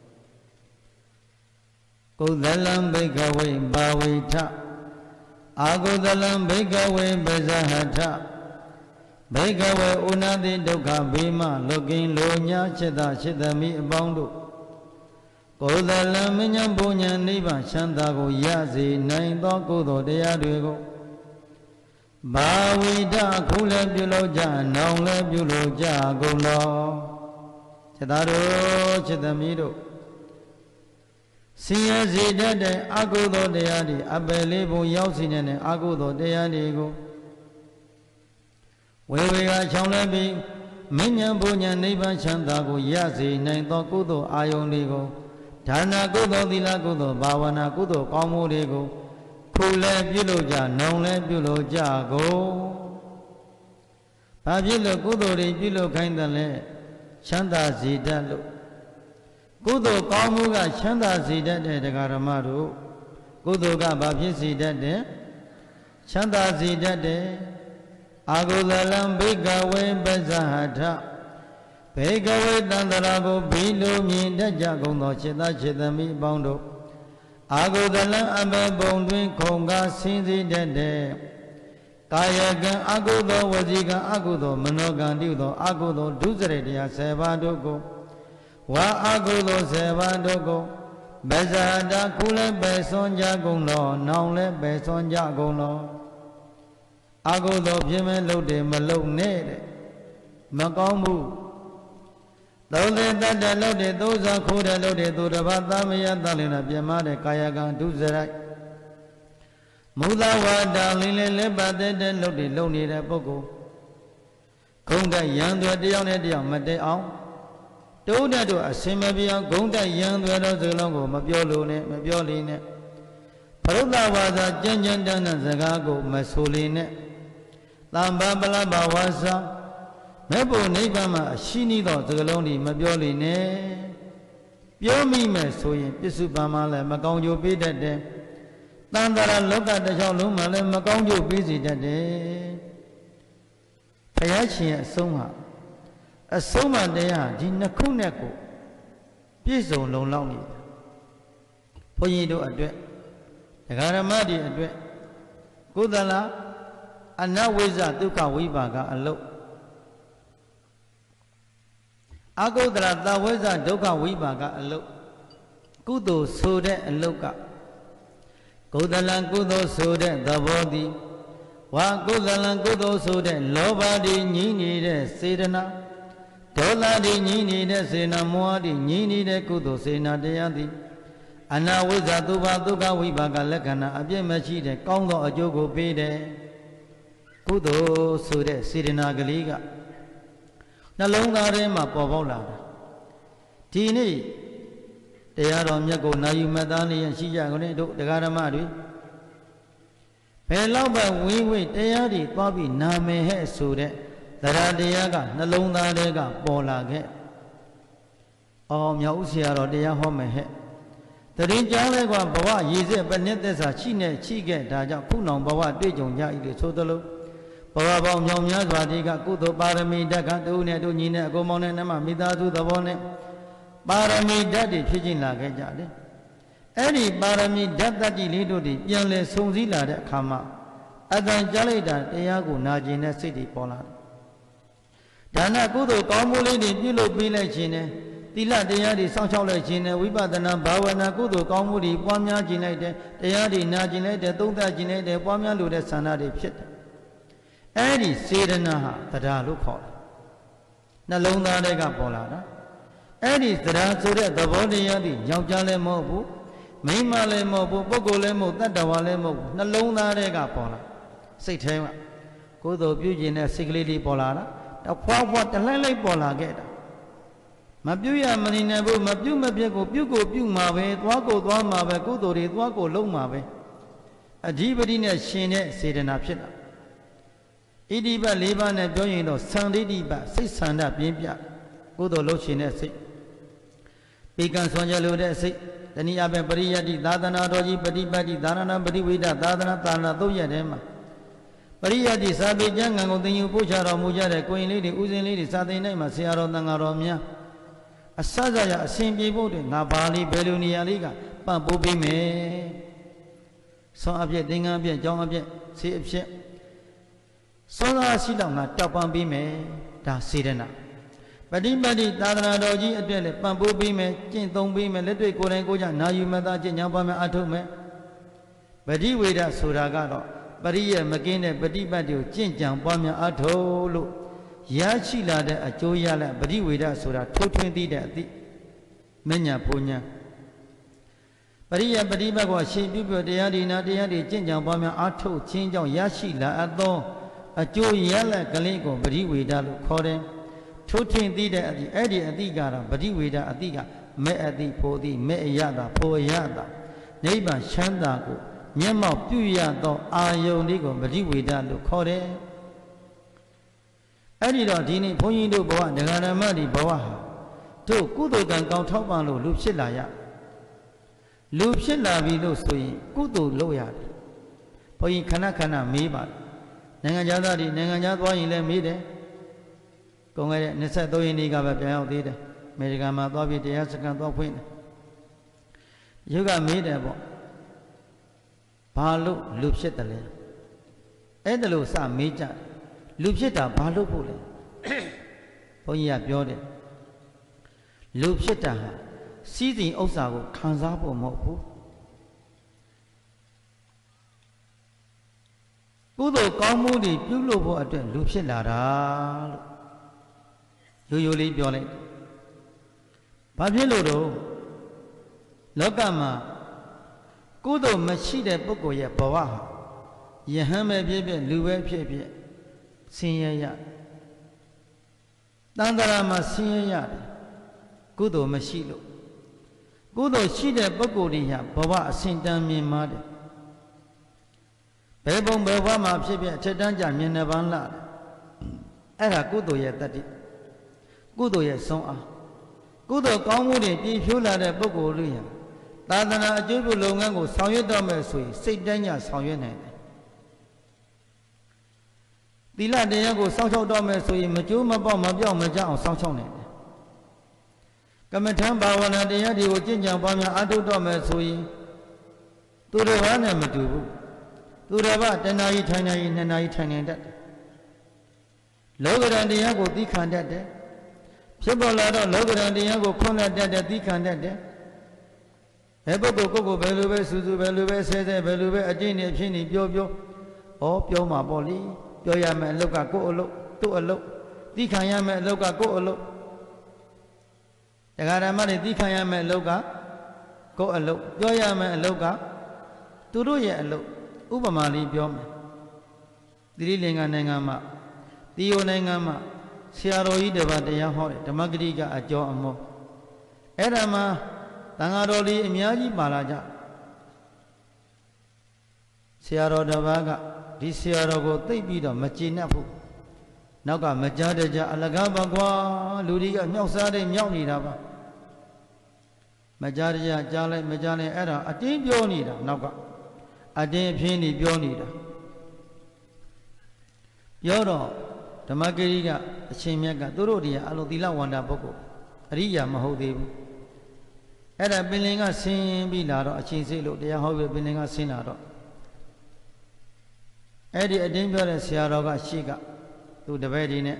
ကုသလံဘိကဝေဘာဝိထအာကုသလံဘိကဝေပဇဟထဘိကဝေဥနာတိဒုက္ခဘေးမှလွတ်ကင်းလိုညာจิตจิตမိအပေါင်းတို့ကုသလံမဉ္ဇဉ်ဘုံညာနိဗ္ဗာန်ချမ်းသာကိုရစေနိုင်သောကုသိုလ်တရားတွေကိုဘာဝိဒခုလည်းပြုလုပ်ကြနောင်လည်းပြုလုပ်ကြကုန်လောจิตတို့จิตမိတို့ဆင်းရဲစေတတ်တဲ့အကုသိုလ်တရားတွေအပယ်လေးဘုံရောက်စီနေတဲ့အကုသိုလ်တရားတွေကိုဝေဝေကချောင်းလဲပြီးမဉ္ဇဉ်ဘုံညာနိဗ္ဗာန်ချမ်းသာကိုရစေနိုင်သောကုသိုလ်အာယုန်တွေကိုဒါနကုသိုလ်သီလကုသိုလ်ဘာဝနာကုသိုလ်ကောင်းမှုတွေကိုခုလည်းပြုလုပ်ကြနောင်လည်းပြုလုပ်ကြကုန်ဘာဖြစ်လို့ကုသိုလ်တွေပြုလုပ်ခိုင်းတယ်လဲချမ်းသာစေတတ်လို့ကုသိုလ်ကောင်းမှုကချမ်းသာစေတတ်တဲ့တရားဓမ္မတို့ကုသိုလ်ကဘာဖြစ်စေတတ်တဲ့ချမ်းသာစေတတ်တဲ့အာဂုသလံဘိကဝေပဇဟထဘေကဝေတန္တရာကိုဘီလိုမြင်တတ်ကြကုန်သောจิตသားจิตမိအပေါင်းတို့အာဂုသလံအဘဘုံတွင်ခုံကားဆင်းစေတတ်တဲ့ကာယကံအကုသိုလ်ဝစီကံအကုသိုလ်မနောကံတိဟုသောအကုသိုလ်ဒုစရိုက်တရားဆယ်ပါးတို့ကိုဝါအကုသိုလ်ဆယ်ပါးတို့ကိုပဇာတာခုလည်းပယ်စွန်ကြကုန်လောနောင်လည်းပယ်စွန်ကြကုန်လောအကုသိုလ်ဖြစ်မဲ့လုပ်တယ်မလုပ်နဲ့တဲ့မကောင်းဘူးသုံးတဲ့တတ်တဲ့လုပ်တယ်သုံးစားခိုးတဲ့လုပ်တယ်သူတစ်ပါးသမယသလင်နာပြမတဲ့ကာယကံဒုစရိုက်မုသဝါဒလင်းလေးလက်ပတ်တဲ့လုပ်တယ်လုပ်နေတဲ့ပုဂ္ဂိုလ်ဂုံးတဲ့ရံသွဲတယောက်နဲ့တယောက်မတည့်အောင်တိုးတဲ့တို့အစင်မပြေအောင်ဂုံးတဲ့ရံသွဲသောစကားလုံးကိုမပြောလို့နဲ့မပြောလိနဲ့ပရုသဝါစာကြံ့ကြံ့တန်းတဲ့စကားကိုမဆိုလိနဲ့တမ္ပပလဘဝါစာမဲ့ဖို့နိဗ္ဗာန်မှာအရှိနှီးသောစကားလုံးတွေမပြောလိနဲ့ပြောမိမယ်ဆိုရင်ပစ္စုပန်မှာလည်းမကောင်းကျိုးပေးတတ်တယ်တန်တရာလောကတစ်ချောင်းလုံးမှာလည်းမကောင်းကျိုးပေးစေတတ်တယ်ဘုရားရှင်ရဲ့အဆုံးဟာအဆုံးမတရားဒီနှစ်ခုနဲ့ကိုပြည့်စုံလုံလောက်နေတယ်ဘုန်းကြီးတို့အတွက်ဒကာရမတွေအတွက်ကုသလအနဝိဇ္ဇဒုက္ခဝိပါကအလုတ်အကုသလသဝိဇ္ဇဒုက္ခဝိပါကအလုတ်ကုသိုလ်ဆိုတဲ့အလုတ်ကကုသလံကုသိုလ်ဆိုတဲ့သဘောသည်ဝါကုသလံကုသိုလ်ဆိုတဲ့လောဘတည်ငြိနေတဲ့စေတနာဒေါသတည်ငြိနေတဲ့စေနာမောဟတည်ငြိနေတဲ့ကုသိုလ်စေနာတရားသည်အနာဝိဇ္ဇသုဘဒုက္ခဝိပါကလက္ခဏာအပြည့်မရှိတဲ့ကောင်းသောအကျိုးကိုပေးတယ်ကုသိုလ်ဆိုတဲ့စေတနာကလေးကနှလုံးသားထဲမှာပေါ်ပေါက်လာတာဒီနေ့တရားတော်မြတ်ကိုနာယူမှတ်သားနေရရှိကြကုန်တဲ့တို့တရားဓမ္မတွေဘယ်လောက်ပဲဝင်းဝင်းတရားတွေသွားပြီးနာမယ်ဟဲ့ဆိုတဲ့တရားတရားကနှလုံးသားထဲကပေါ်လာခဲ့အော်မြောက်ဥဆရာတော်တရားဟောမယ်ဟဲ့တရင်ကြားလဲကဘဝရည်စက်ပဏိသက်စာရှိနေချိခဲ့ဒါကြောင့်ခုနောင်ဘဝတွေ့ကြုံကြ၏လို့ဆိုသလိုဘဝပေါင်းမြောင်များစွာဒီကကုသိုလ်ပါရမီဓာတ်ကတူနဲ့တူညီနဲ့အကုန်မောင်းနဲ့နမမိသားစုသဘောနဲ့ပါရမီဓာတ်တွေဖြစ်ချင်းလာခဲ့ကြတယ်အဲ့ဒီပါရမီဓာတ်တတိလေးတို့တွေပြန်လဲဆုံစည်းလာတဲ့အခါမှာအတန်ကြားလိုက်တာတရားကိုနာကျင်တဲ့စိတ်တွေပေါ်လာတယ်ဒါနကုသိုလ်ကောင်းမှုလေးတွေပြုလုပ်ပေးလိုက်ခြင်းနဲ့သီလတရားတွေစောင့်ရှောက်လိုက်ခြင်းနဲ့ဝိပဿနာဘာဝနာကုသိုလ်ကောင်းမှုတွေပွားများခြင်းလိုက်တဲ့တရားတွေနာကျင်လိုက်တဲ့သုံးသပ်ခြင်းလိုက်တဲ့ပွားများလို့တဲ့ဆန္ဒတွေဖြစ်တယ်အဲ့ဒီစေတနာဟာတရားလို့ခေါ်တယ်နှလုံးသားတွေကပေါ်လာတာအဲ့ဒီတရားဆိုတဲ့သဘောတရားတွေယောက်ျားလည်းမဟုတ်ဘူးမိန်းမလည်းမဟုတ်ဘူးပုဂ္ဂိုလ်လည်းမဟုတ်တတ္တဝါလည်းမဟုတ်ဘူးနှလုံးသားတွေကပေါ်လာစိတ်ထဲမှာကိုယ်တော်ပြုခြင်းနဲ့စိတ်ကလေးတွေပေါ်လာတာတဖွာဖွာတလှိုင်းလိုက်ပေါ်လာခဲ့တာမပြုရမနေနိုင်ဘူးမပြုမပြတ်ကိုပြုကိုပြုမှာပဲသွားကိုသွားမှာပဲကုသိုလ်တွေသွားကိုလုံးမှာပဲအဓိပတိနဲ့ရှင်တဲ့စေတနာဖြစ်တာဣတိပတ်၄ပါးနဲ့ပြောရင်တော့သံဒိဋ္ဌိပတ်စိတ်ဆန္ဒပြင်းပြကုသိုလ်လုပ်ရှင်တဲ့စိတ်ပေကံဆွမ်းကြလို့တဲ့စိတ်တနည်းအားဖြင့်ပရိယတ္တိသာသနာတော်ကြီးပฏิပတ်တိသာရဏပရိဝိဒသာသနာသာနာသုံးရက်ထဲမှာပရိယတ္တိစာပေကျမ်းဂန်ကိုသင်ယူပို့ချတော်မူကြတဲ့ကိုရင်လေးတွေဥစဉ်လေးတွေစာသင်တိုင်းမှာဆရာတော်တန်ဃာတော်များအစစရအစဉ်ပြေဖို့တွေငါဘာလေးဘယ်လိုနေရာလေးကပံ့ပိုးပေးမယ်ဆောင်းအပြည့်သင်္ကန်းအပြည့်ကျောင်းအပြည့်ဆေးအပြည့်စောသာရှိတော့ငါတောက်ပံပေးမယ်ဒါစေတနာပฏิပတ်တိသာသနာတော်ကြီးအတွက်လည်းပံ့ပိုးပေးမယ်ကျင့်သုံးပေးမယ်လက်တွေ့ကိုယ်တိုင်ကိုယ်ကြနာယူမသားကျင့်ကြံပါမယ်အထုတ်မယ်ပฏิဝေဒဆိုတာကတော့ပရိယမကင်းတဲ့ပฏิပတ်တိကိုကျင့်ကြံပွားများအထုတ်လို့ရရှိလာတဲ့အကျိုးရလပฏิဝေဒဆိုတာထုတ်ထွင်းသိတဲ့အသိမညာပူညာပရိယပฏิပတ်ကိုရှင်ပြုပြတရားဒီနာတရားတွေကျင့်ကြံပွားများအထုတ်ခြင်းကြောင့်ရရှိလာအပ်သောအကျိုးရလကလေးကိုပရိဝေဒလို့ခေါ်တယ်ထုတ်ထွင်းသိတဲ့အသိအဲ့ဒီအသိကတော့ပရိဝေဒအသိကမဲ့အသိဖို့သိမဲ့အရတာဖို့ရတာနိဗ္ဗာန်ချမ်းသာကိုမျက်မှောက်ပြုရသောအာယုန်လေးကိုပရိဝေဒလို့ခေါ်တယ်အဲ့ဒီတော့ဒီနေ့ဘုန်းကြီးတို့ဘဝဒဂရမတိဘဝဟာတို့ကုသိုလ်ကံကောင်းထောက်ပံ့လို့လူဖြစ်လာရလူဖြစ်လာပြီလို့ဆိုရင်ကုသိုလ်လုပ်ရတယ်ဘုန်းကြီးခဏခဏမေးပါတယ်နိုင်ငံသားတွေနိုင်ငံသားသွားရင်လည်းမေးတယ်ကုန်ခဲ့တဲ့နှစ်သုံးရက်နေ့ကပဲပြန်ရောက်သေးတယ်အမေရိကန်မှာသွားပြီးတရားစခန်းသွားဖွင့်တယ်ရုပ်ကမေးတယ်ပေါ့ဘာလို့လူဖြစ်တယ်လဲအဲ့ဒါလို့စမေးကြတယ်လူဖြစ်တာဘာလို့ဖို့လဲဘုန်းကြီးကပြောတယ်လူဖြစ်တာဟာစီးစိမ်ဥစ္စာကိုခံစားဖို့မဟုတ်ဘူးကုသိုလ်ကောင်းမှုတွေပြုလုပ်ဖို့အတွက်လူဖြစ်လာတာလို့ရိုးရိုးလေးပြောလိုက်ဘာဖြစ်လို့တော့လောကမှာကုသိုလ်မရှိတဲ့ပုဂ္ဂိုလ်ရဲ့ဘဝဟာယဟန်ပဲဖြစ်ဖြစ်လူပဲဖြစ်ဖြစ်ဆင်းရဲရတန်တရာမှာဆင်းရဲရတယ်ကုသိုလ်မရှိလို့ကုသိုလ်ရှိတဲ့ပုဂ္ဂိုလ်တွေဟာဘဝအစဉ်တန်းမြင်မာတယ်ဘယ်ပုံဘယ်ဘဝမှာဖြစ်ဖြစ်အထက်တန်းကြမြင်နေပန်းလာတယ်အဲ့ဒါကုသိုလ်ရဲ့တတ္တိကုသိုလ်ရဲ့ဆုံးအားကုသိုလ်ကောင်းမှုတွေပြည့်ဖြိုးလာတဲ့ပုဂ္ဂိုလ်တွေဟာသာသနာအကျိုးပြုလုပ်ငန်းကိုဆောင်ရွက်တော့မယ်ဆိုရင်စိတ်တန်းကြဆောင်ရွက်နိုင်တယ်သီလတရားကိုစောင့်ရှောက်တော့မယ်ဆိုရင်မကျိုးမပေါက်မပြောက်မကြအောင်စောင့်ရှောက်နိုင်တယ်ကမ္မထံဘာဝနာတရားတွေကိုကျင့်ကြံပွားများအားထုတ်တော့မယ်ဆိုရင်သူတော်ဘာနဲ့မတူဘူးသူတော်ဘာတဏှာကြီးထိုင်နေရင်နှစ်နာရီထိုင်နေတတ်တယ်လောကရန်တရားကိုသိခံတတ်တယ်ဖြစ်ပေါ်လာတော့လောကရန်တရားကိုခွင့်လက်တတ်တယ်သိခံတတ်တယ်ဘယ်ပုဂ္ဂိုလ်ကိုယ်ကိုဘယ်လိုပဲစူးစူးဘယ်လိုပဲဆဲဆဲဘယ်လိုပဲအတင်းနေဖြစ်နေပြောပြောဩပြောမှာပေါ့လေပြောရမယ်အလုတ်ကကိုယ့်အလုတ်သူ့အလုတ်သိခံရမယ်အလုတ်ကကိုယ့်အလုတ်တရားဓမ္မတွေသိခံရမယ်အလုတ်ကကိုယ့်အလုတ်ပြောရမယ်အလုတ်ကသူတို့ရဲ့အလုတ်ဥပမာလေးပြောမယ်သီရိလင်္ကာနိုင်ငံမှာတီယိုနိုင်ငံမှာဆရာတော်ကြီးတစ်ပါးတရားဟောတယ်ဓမ္မဂတိကအကျော်အမောအဲ့ဒါမှာတန်ဃာတော်လေးအများကြီးပါလာကြဆရာတော်တစ်ပါးကဒီဆရာတော်ကိုသိပြီးတော့မကျေနပ်ဘူးနောက်ကမကြားတကြအလကားပါကွာလူတွေကမြောက်စားတဲ့မြောက်နေတာပါမကြားတကြကြားလိုက်မကြားလိုက်အဲ့ဒါအတင်းပြောနေတာနောက်ကအတင်းအဖင်းနေပြောနေတာပြောတော့ဓမ္မဂရိကအရှင်မြတ်ကသူတို့တွေကအလိုသီလဝန္တာပုဂ္ဂိုလ်အရိယာမဟုတ်သေးဘူးအဲ့ဒါပင်လင်ကဆင်းပြီးလာတော့အချင်းစိတ်လို့တရားဟောပြီးပင်လင်ကဆင်းလာတော့အဲ့ဒီအတင်းပြောတဲ့ဆရာတော်ကရှေ့ကသူတပည့်တွေနဲ့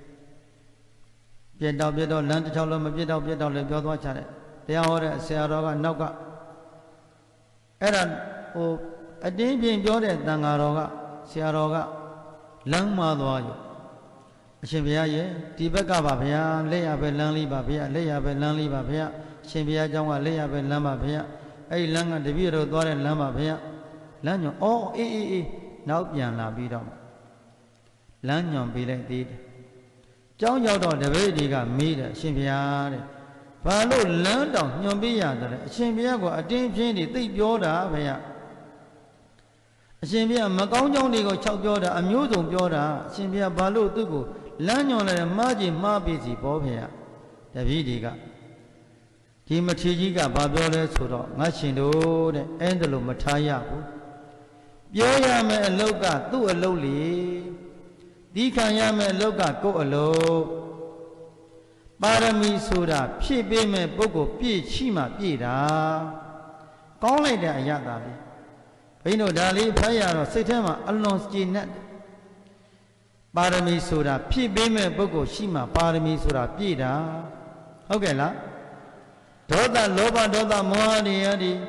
ပြက်တော့ပြက်တော့လမ်းတစ်ချောင်းလုံးမပြက်တော့ပြက်တော့လည်းပြောသွားချတယ်တရားဟောတဲ့ဆရာတော်ကနောက်ကအဲ့ဒါဟိုအတင်းပြင်ပြောတဲ့တန်ဃာတော်ကဆရာတော်ကလမ်းမသွားယူအရှင်ဘုရားရဲ့ဒီဘက်ကပါဗျာလက်ရပဲလမ်းလေးပါဗျာလက်ရပဲလမ်းလေးပါဗျာအရှင်ဘုရားကျောင်းကလက်ရပဲလမ်းပါဗျာအဲ့ဒီလမ်းကတပည့်တော်သွားတဲ့လမ်းပါဗျာလမ်းညွန်အော်အေးအေးအေးနောက်ပြန်လာပြီးတော့လမ်းညွန်ပေးလိုက်သေးတယ်ကျောင်းရောက်တော့တပည့်တွေကမေးတယ်အရှင်ဘုရားတဲ့ဘာလို့လမ်းတောင်ညွန်ပေးရတယ်အရှင်ဘုရားကအတင်းပြင်းတွေသိပြောတာဗျာအရှင်ဘုရားမကောင်းကြောင်းတွေကို၆ပြောတာအမျိုးစုံပြောတာအရှင်ဘုရားဘာလို့သူ့ကိုလမ်းညွန်လိုက်မှားကြည့်မှားပြီးစီပေါ်ဖေရတပည့်တွေကဒီမထေကြီးကဘာပြောလဲဆိုတော့ငါရှင်တို့တဲ့အဲ့ဒါလို့မထားရဘူးပြောရမယ်အလုတ်ကသူ့အလုတ်လေဒီခံရမယ်အလုတ်ကကိုယ့်အလုတ်ပါရမီဆိုတာဖြည့်ပေးမဲ့ပုဂ္ဂိုလ်ပြည့်ရှိမှပြည့်တာကောင်းလိုက်တဲ့အရာသာလေဘိန်းတို့ဒါလေးဖတ်ရတော့စိတ်ထဲမှာအလွန်ကျေနပ်တယ်ပါရမီဆိုတာဖြည့်ပေးမဲ့ပုဂ္ဂိုလ်ရှိမှပါရမီဆိုတာပြည့်တာဟုတ်ကဲ့လားဒေါသလောဘဒေါသမောဟတွေရသည်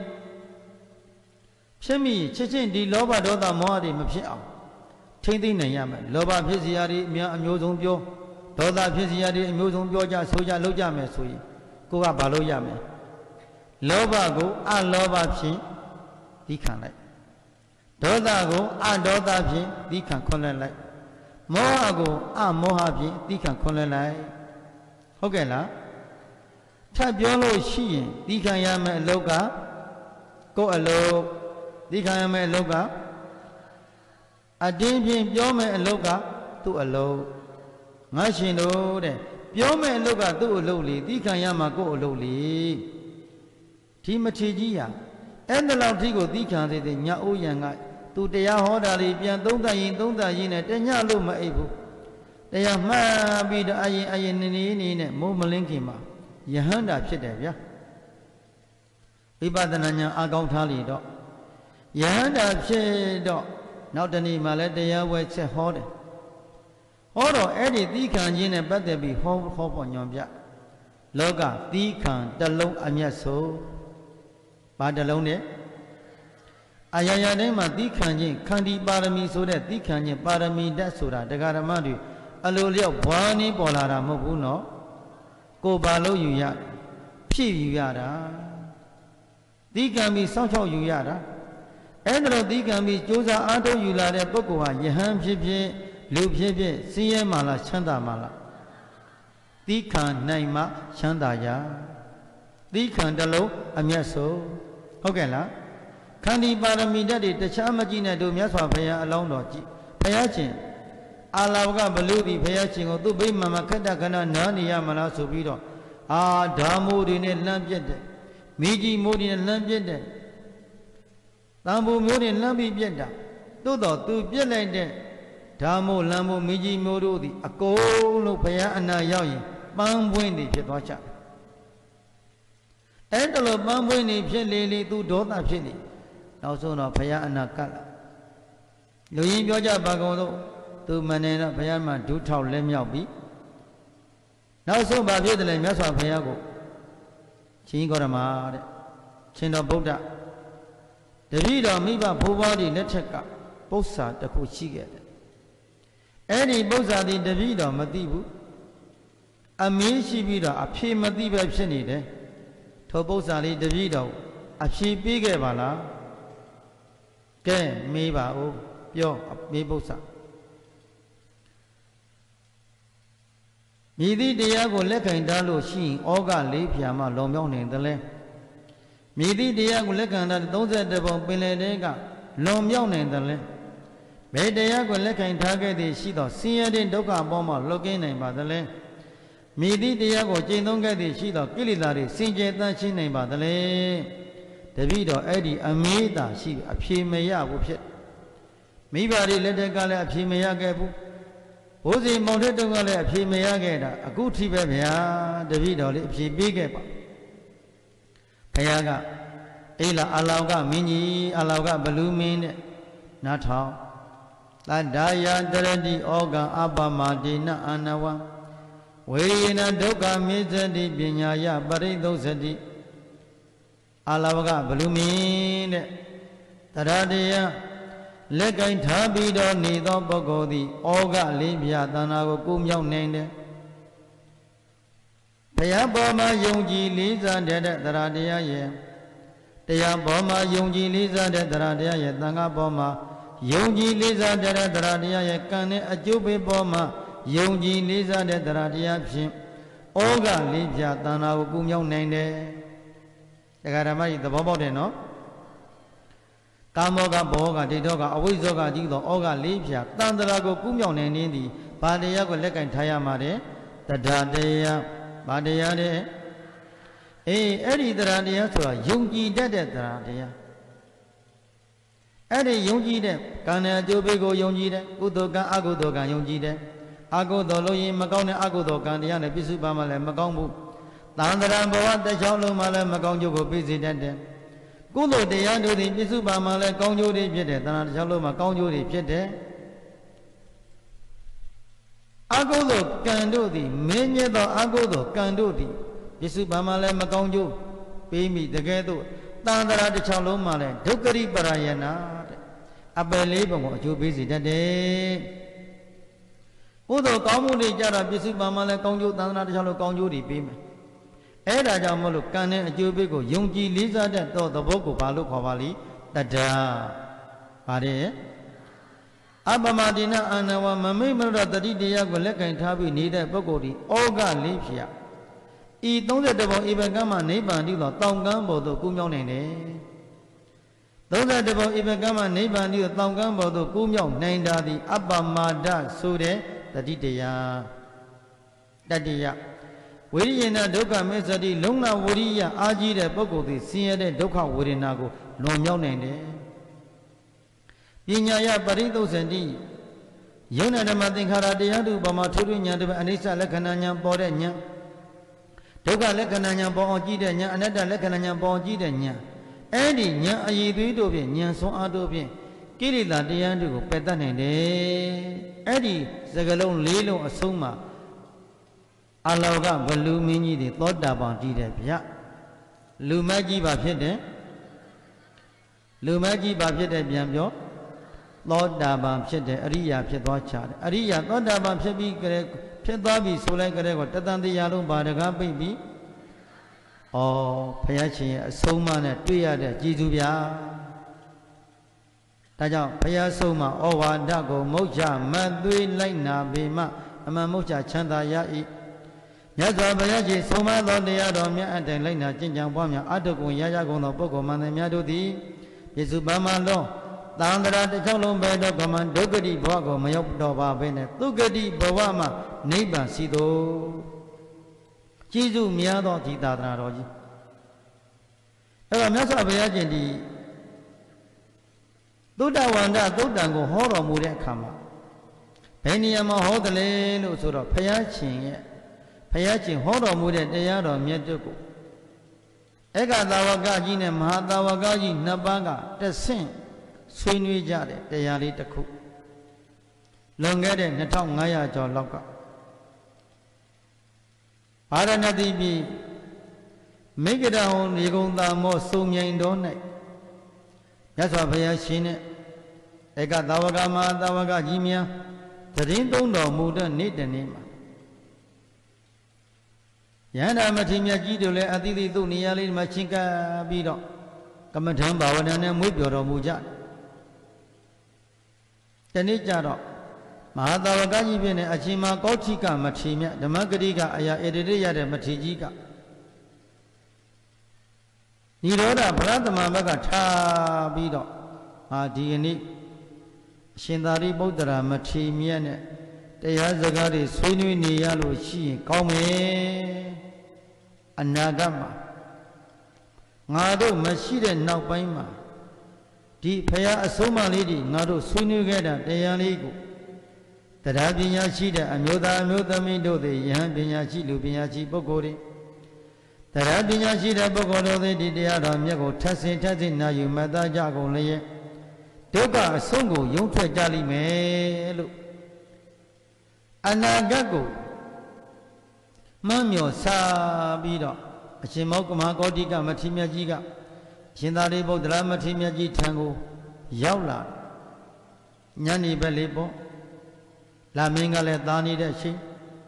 ဖြစ်မိချက်ချင်းဒီလောဘဒေါသမောဟတွေမဖြစ်အောင်ထိမ့်သိမ့်နိုင်ရမယ်လောဘဖြစ်စီရသည်အများအမျိုးဆုံးပြောဒေါသဖြစ်စီရသည်အမျိုးဆုံးပြောကြဆိုကြလုပ်ကြမယ်ဆိုရင်ကိုကဘာလို့ရမယ်လောဘကိုအလောဘဖြင့်ဒီခံလိုက်ဒေါသကိုအဒေါသဖြင့်ဒီခံခွန်လဲလိုက်မောဟကိုအမောဟဖြင့်ဒီခံခွန်လဲလိုက်ဟုတ်ကဲ့လားထပ်ပြောလို့ရှိရင်ဒီခံရမယ်အလောကကိုယ်အလောဒီခံရမယ်အလောကအတင်းဖြင့်ပြောမယ်အလောကသူ့အလောငါရှင်တို့တဲ့ပြောမယ်အလောကသူ့အလောလေဒီခံရမှာကိုယ်အလောလေဒီမထေကြီးရအဲ့ဒါလောက်ထိကိုသီးခံစေတဲ့ညအိုးရံကသူတရားဟောတာလေးပြန်သုံးသပ်ရင်သုံးသပ်ရင်နဲ့တညလို့မအိပ်ဘူးတရားမှတ်ပြီးတော့အရင်အရင်နေနေနေနဲ့မိုးမလင်းခင်မှာယဟန္တာဖြစ်တယ်ဗျာဝိပဿနာဉာဏ်အကောင်းထားလေတော့ယဟန္တာဖြစ်တော့နောက်တနေ့မှလည်းတရားဝဲချက်ဟောတယ်ဟောတော့အဲ့ဒီသီးခံခြင်းနဲ့ပတ်သက်ပြီးဟောဟောပေါ်ညွန်ပြလောကသီးခံတစ်လုံးအမျက်ဆုံးဘာတစ်လုံးနဲ့အရာရာတိုင်းမှာသီးခံခြင်းခန္တီပါရမီဆိုတဲ့သီးခံခြင်းပါရမီဓာတ်ဆိုတာတရားဓမ္မတွေအလိုလျောက်ဘွားနည်းပေါ်လာတာမဟုတ်ဘူးနော်ကိုယ်ဘာလို့ယူရဖြည့်ယူရတာသီးခံပြီးစောင့်ရှောက်ယူရတာအဲ့ဒါလိုသီးခံပြီးကြိုးစားအားထုတ်ယူလာတဲ့ပုဂ္ဂိုလ်ဟာယဟန်ဖြစ်ဖြစ်လူဖြစ်ဖြစ်စင်းရဲမှလားချမ်းသာမှလားသီးခံနိုင်မှချမ်းသာရာသီးခံတစ်လုံးအမျက်ဆုံးဟုတ်ကဲ့လားခန္တီပါရမီဓာတ်တွေတခြားမကြည့်နဲ့တို့မြတ်စွာဘုရားအလောင်းတော်ကြည့်ဘုရားရှင်အာလာဝကဘလူသည်ဘုရားရှင်ကိုသူ့ဗိမာန်မှာခက်တခဏနားနေရမလားဆိုပြီးတော့အာဓာမိုးတွေနဲ့လှမ်းပြက်တယ်မိကြီးမိုးတွေနဲ့လှမ်းပြက်တယ်တံပူမျိုးတွေလှမ်းပြီးပြက်တာသို့တော်သူပြက်လိုက်တဲ့ဓာမိုးလမ်းမိုးမိကြီးမိုးတို့သည်အကုန်လုံးဘုရားအနာရောက်ရင်ပန်းပွင့်တွေဖြစ်သွားကြတယ်အဲ့ဒါလိုပန်းပွင့်တွေဖြစ်လေလေသူဒေါသဖြစ်နေနောက်ဆုံးတော့ဘုရားအနာကတ်လာလူရင်းပြောကြပါကုန်လို့သူမနေတော့ဘုရားမှာဒုထောက်လက်မြောက်ပြီးနောက်ဆုံးဘာဖြစ်တယ်လဲမြတ်စွာဘုရားကိုရှင်ကောရမတဲ့ရှင်တော်ဗုဒ္ဓတပည့်တော်မိဘဘိုးဘွားတွေလက်ထက်ကပု္ပ္ပာတစ်ခုရှိခဲ့တယ်အဲ့ဒီပု္ပ္ပာသည်တပည့်တော်မသိဘူးအမင်းရှိပြီးတော့အဖြေမသိပဲဖြစ်နေတယ်ထိုပု္ပ္ပာလေးတပည့်တော်အဖြေပေးခဲ့ပါလားကဲမေးပါဦးပြောမေးပု္ပ္ပာမြည်သည့်တရားကိုလက်ခံထားလို့ရှိရင်ဩဃလေးဖြာမှလွန်မြောက်နိုင်တယ်လဲမြည်သည့်တရားကိုလက်ခံထားတဲ့သုံးဆယ်တပုံပင်လယ်ထဲကလွန်မြောက်နိုင်တယ်လဲဘယ်တရားကိုလက်ခံထားခဲ့သည်ရှိသောဆင်းရဲတဲ့ဒုက္ခအပေါ်မှာလွတ်ကင်းနိုင်ပါသလဲမြည်သည့်တရားကိုကျင့်သုံးခဲ့သည်ရှိသောကိလေသာတွေစင်ကြယ်တတ်ရှင်းနိုင်ပါသလဲတပည့်တော်အဲ့ဒီအမေးသာရှိအဖြေမရဘူးဖြစ်မိဘတွေလက်ထက်ကလည်းအဖြေမရခဲ့ဘူးဘိုးစီမောင်ထက်တုန်းကလည်းအဖြေမရခဲ့တာအခုထိပဲဗျာတပည့်တော်လေးအဖြေပေးခဲ့ပါဘုရားကအေးလာအလောကမင်းကြီးအလောကဘလူးမင်းနဲ့နားထောင်တတ္တယာတရတိဩဃအပမတိနအာနဝံဝေယနာဒုက္ခမေသတိပညာယပရိသုစတိအလောကဘလူးမင်းတဲ့တရားတရားလက်ကင်ထားပြီးတော့နေသောပုဂ္ဂိုလ်သည်ဩဃလေးပြသန္တာကိုကိုမြောက်နိုင်တယ်ဘုရားပေါ်မှာယုံကြည်လေးစားတဲ့တရားတရားရဲ့တရားပေါ်မှာယုံကြည်လေးစားတဲ့တရားတရားရဲ့သံဃာပေါ်မှာယုံကြည်လေးစားတဲ့တရားတရားရဲ့ကံနဲ့အကျိုးပေးပေါ်မှာယုံကြည်လေးစားတဲ့တရားတရားဖြင့်ဩဃလေးပြသန္တာကိုကိုမြောက်နိုင်တယ်တရားဓမ္မကြီးသဘောပေါက်တယ်နော်ကာမောကဘောကဒိဋ္ဌောကအဝိဇ္ဇောကဒီသောဩဃလေးဖြာတန်တရာကိုကူးမြောက်နိုင်နေသည်ဘာတရားကိုလက်ကင်ထားရမှာတဲ့တရားတရားဘာတရားတဲ့အေးအဲ့ဒီတရားတရားဆိုတာယုံကြည်တတ်တဲ့တရားတရားအဲ့ဒီယုံကြည်တဲ့ကံနဲ့အကျိုးပေးကိုယုံကြည်တဲ့ကုသိုလ်ကံအကုသိုလ်ကံယုံကြည်တဲ့အကုသိုလ်လို့ရင်မကောင်းတဲ့အကုသိုလ်ကံတရားနဲ့ပြည့်စုံပါမှလည်းမကောင်းဘူးတန်တရာဘဝတစ်ချောင်းလုံးမှလည်းမကောင်းကျိုးကိုပြည့်စေတတ်တယ်ကုသိုလ်တရားတို့သည်ပြစ္စုပါမှာလည်းကောင်းကျိုးတွေဖြစ်တယ်တဏှာတစ်ချောင်းလုံးမှာကောင်းကျိုးတွေဖြစ်တယ်အကုသိုလ်ကံတို့သည်မင်းမြတ်သောအကုသိုလ်ကံတို့သည်ပြစ္စုပါမှာလည်းမကောင်းကျိုးပေးမိတကယ်တော့တန်တရာတစ်ချောင်းလုံးမှာလည်းဒုက္ခရိပရယနာတဲ့အပယ်လေးပုံကိုအကျိုးပေးစေတတ်တယ်ကုသိုလ်ကောင်းမှုတွေကြတော့ပြစ္စုပါမှာလည်းကောင်းကျိုးတန်တရာတစ်ချောင်းလုံးကောင်းကျိုးတွေပေးမယ်အဲ့ဒါကြောင့်မလို့ကံနဲ့အကျိုးပေးကိုယုံကြည်လေးစားတဲ့တော့သဘောကိုဘာလို့ခေါ်ပါလိတတ္တာပါတယ်အပမတိနာအာနဝမမိမရတတိတရားကိုလက်ကင်ထားပြီးနေတဲ့ပုဂ္ဂိုလ်ဒီဩဃလေးဖြာဤသုံးဆယ်တပုံဤဘကံမှာနိဗ္ဗာန်တည်းသောတောင်ကမ်းပေါ်သို့ကူးမြောက်နိုင်တယ်သုံးဆယ်တပုံဤဘကံမှာနိဗ္ဗာန်တည်းသောတောင်ကမ်းပေါ်သို့ကူးမြောက်နိုင်တာသည်အပမဒဆိုတဲ့တတိတရားတတ္တိယဝိရိယနာဒုက္ခမေသတိလုံလဝရိယအာကြီးတဲ့ပုဂ္ဂိုလ်သည်ဆင်းရဲတဲ့ဒုက္ခဝေဒနာကိုလွန်မြောက်နိုင်တယ်ပညာယပရိသုစတိယုံနာဓမ္မသင်္ခါရတရားတို့ဘာမှထိုးထွင်းဉာဏ်တစ်ပါးအနိစ္စလက္ခဏာဉာဏ်ပေါ်တဲ့ဉာဏ်ဒုက္ခလက္ခဏာဉာဏ်ပေါ်အောင်ကြည့်တဲ့ဉာဏ်အနတ္တလက္ခဏာဉာဏ်ပေါ်အောင်ကြည့်တဲ့ဉာဏ်အဲ့ဒီဉာဏ်အည်သွေးတို့ဖြင့်ဉာဏ်ဆုံးအားတို့ဖြင့်ကိလေသာတရားတို့ကိုပယ်တတ်နိုင်တယ်အဲ့ဒီစကလုံးလေးလုံးအဆုံးမှာအလောကဘလူမင်းကြီးတွေသောတာပန်တည်တယ်ဗျလူမကြီးပါဖြစ်တယ်လူမကြီးပါဖြစ်တယ်ပြန်ပြောသောတာပန်ဖြစ်တယ်အရိယာဖြစ်သွားချတယ်အရိယာသောတာပန်ဖြစ်ပြီးကြဲဖြစ်သွားပြီဆိုလိုက်ကြဲကိုတတန်တရားလုံးဘာတကားပိတ်ပြီးဩဘုရားရှင်ရဲ့အဆုံးအမနဲ့တွေ့ရတဲ့ကြည်သူဗျာဒါကြောင့်ဘုရားဆုံးမဩဝါဒကိုမုတ်ချမတ်သွေးလိုက်နာပေမှအမှန်မုတ်ချချမ်းသာရ၏မြတ်စွာဘုရားရှင်ဆုံးမသောတရားတော်မြတ်အတိုင်းလိုက်နာကျင့်ကြံပွားများအတုကုံရရကုန်သောပုဂ္ဂိုလ်မှန်သည်များတို့သည်ပြစ္ဆုပမလောတန်တရာတစ်ချောင်းလုံးပဲတော့ကမန်ဒုက္ခတိဘဝကိုမရောက်တော့ပါဘဲနဲ့သုဂတိဘဝမှာနိဗ္ဗာန်ရှိသောကျေးဇူးများသောဒီသာသနာတော်ကြီးအဲ့တော့မြတ်စွာဘုရားရှင်ဒီသုတ္တဝန္တသုတ်တံကိုဟောတော်မူတဲ့အခါမှာဘယ်နေရာမှာဟောတယ်လဲလို့ဆိုတော့ဘုရားရှင်ရဲ့ဘုရားရှင်ဟောတော်မူတဲ့တရားတော်မြတ်တို့ကိုဧကသာဝကကြီးနဲ့မဟာသာဝကကြီးနှစ်ပါးကတဆင့်ဆွေးနွေးကြတဲ့တရားလေးတစ်ခုလွန်ခဲ့တဲ့နှစ်ထောင်ငါးရာကျော်လောက်ကဗာရဏသီပြည်မေကရဟောရေကုန်သာမောစုံမြိုင်တော်၌မြတ်စွာဘုရားရှင်နဲ့ဧကသာဝကမဟာသာဝကကြီးများတရင်သုံးတော်မူတဲ့နေ့တနေ့မှာယန္တာမထေရမြတ်ကြီးတို့လည်းအတိအသိသူ့နေရာလေးမှာချင်းကပ်ပြီးတော့ကမ္မထံဘာဝနာနဲ့မွေးပြော်တော်မူကြတနေ့ကြတော့မဟာသာဝကကြီးဖြစ်နေအချင်းမကောဋ္ဌိကမထေရမြတ်ဓမ္မဂတိကအရာဧရိရရတဲ့မထေရကြီးကနိရောဓဗရဒ္ဓမဘက်ကထားပြီးတော့ဟာဒီကနေ့အရှင်သာရိပုတ္တရာမထေရမြတ်နဲ့တရားစကားတွေဆွေးနွေးနေရလို့ရှိရင်ကောင်းမယ်အနာဂတ်မှာငါတို့မရှိတဲ့နောက်ပိုင်းမှာဒီဖရာအဆုံးအမလေးတွေငါတို့ဆွေးနွေးခဲ့တာတရားလေးကိုတရားပညာရှိတဲ့အမျိုးသားအမျိုးသမီးတို့တွေယဟန်ပညာရှိလူပညာရှိပုဂ္ဂိုလ်တွေတရားပညာရှိတဲ့ပုဂ္ဂိုလ်တို့တွေဒီတရားတော်မြတ်ကိုထပ်ဆင်ထပ်ဆင်နာယူမှတ်သားကြကုန်လျက်ဒုက္ခအဆုံးကိုယုံထွက်ကြလိမ့်မယ်လို့အနာဂတ်ကိုမှန်းမြော်စားပြီးတော့အရှင်မောကမဟာကောဋ္ဌိကမထေရမြတ်ကြီးကရှင်သာရိပုတ္တရာမထေရမြတ်ကြီးထံကိုရောက်လာညနေဘက်လေးပေါ့လာမင်းကလည်းသားနေတဲ့အချိန်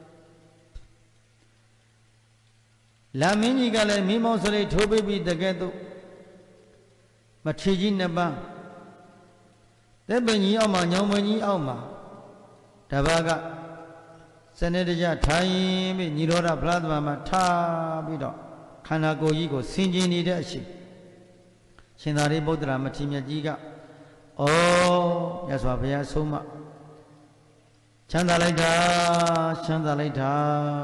လာမင်းကြီးကလည်းမိမောင်စရိတ်ထိုးပေးပြီးတကယ်တော့မထေရကြီးနှစ်ပါးတဲ့ပင်ကြီးအောက်မှာညောင်မင်းကြီးအောက်မှာတပတ်ကစနေတကြထိုင်ပြီးညီတော်ရဖလားသမမှာထားပြီးတော့ခန္ဓာကိုယ်ကြီးကိုဆင်ခြင်နေတဲ့အချိန်ရှင်သာရိပုတ္တရာမထေရမြတ်ကြီးကဩမြတ်စွာဘုရားဆုံးမချမ်းသာလိုက်တာချမ်းသာလိုက်တာ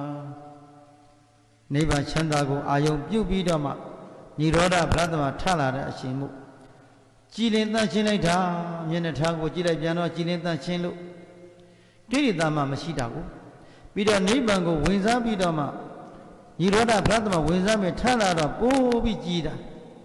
နိဗ္ဗာန်ချမ်းသာကိုအာယုံပြုတ်ပြီးတော့မှညီတော်ရဖလားသမထလာတဲ့အချိန်မို့ကြည်လင်တန့်ရှင်းလိုက်တာမျက်နှာထားကိုကြည့်လိုက်ပြန်တော့ကြည်လင်တန့်ရှင်းလို့တိရိတာမှမရှိတာကိုပြီးတော့နိဗ္ဗာန်ကိုဝင်စားပြီးတော့မှညီတော်တာဖလားသမဝင်စားမယ်ထလာတော့ပိုးပြီးကြည်တာ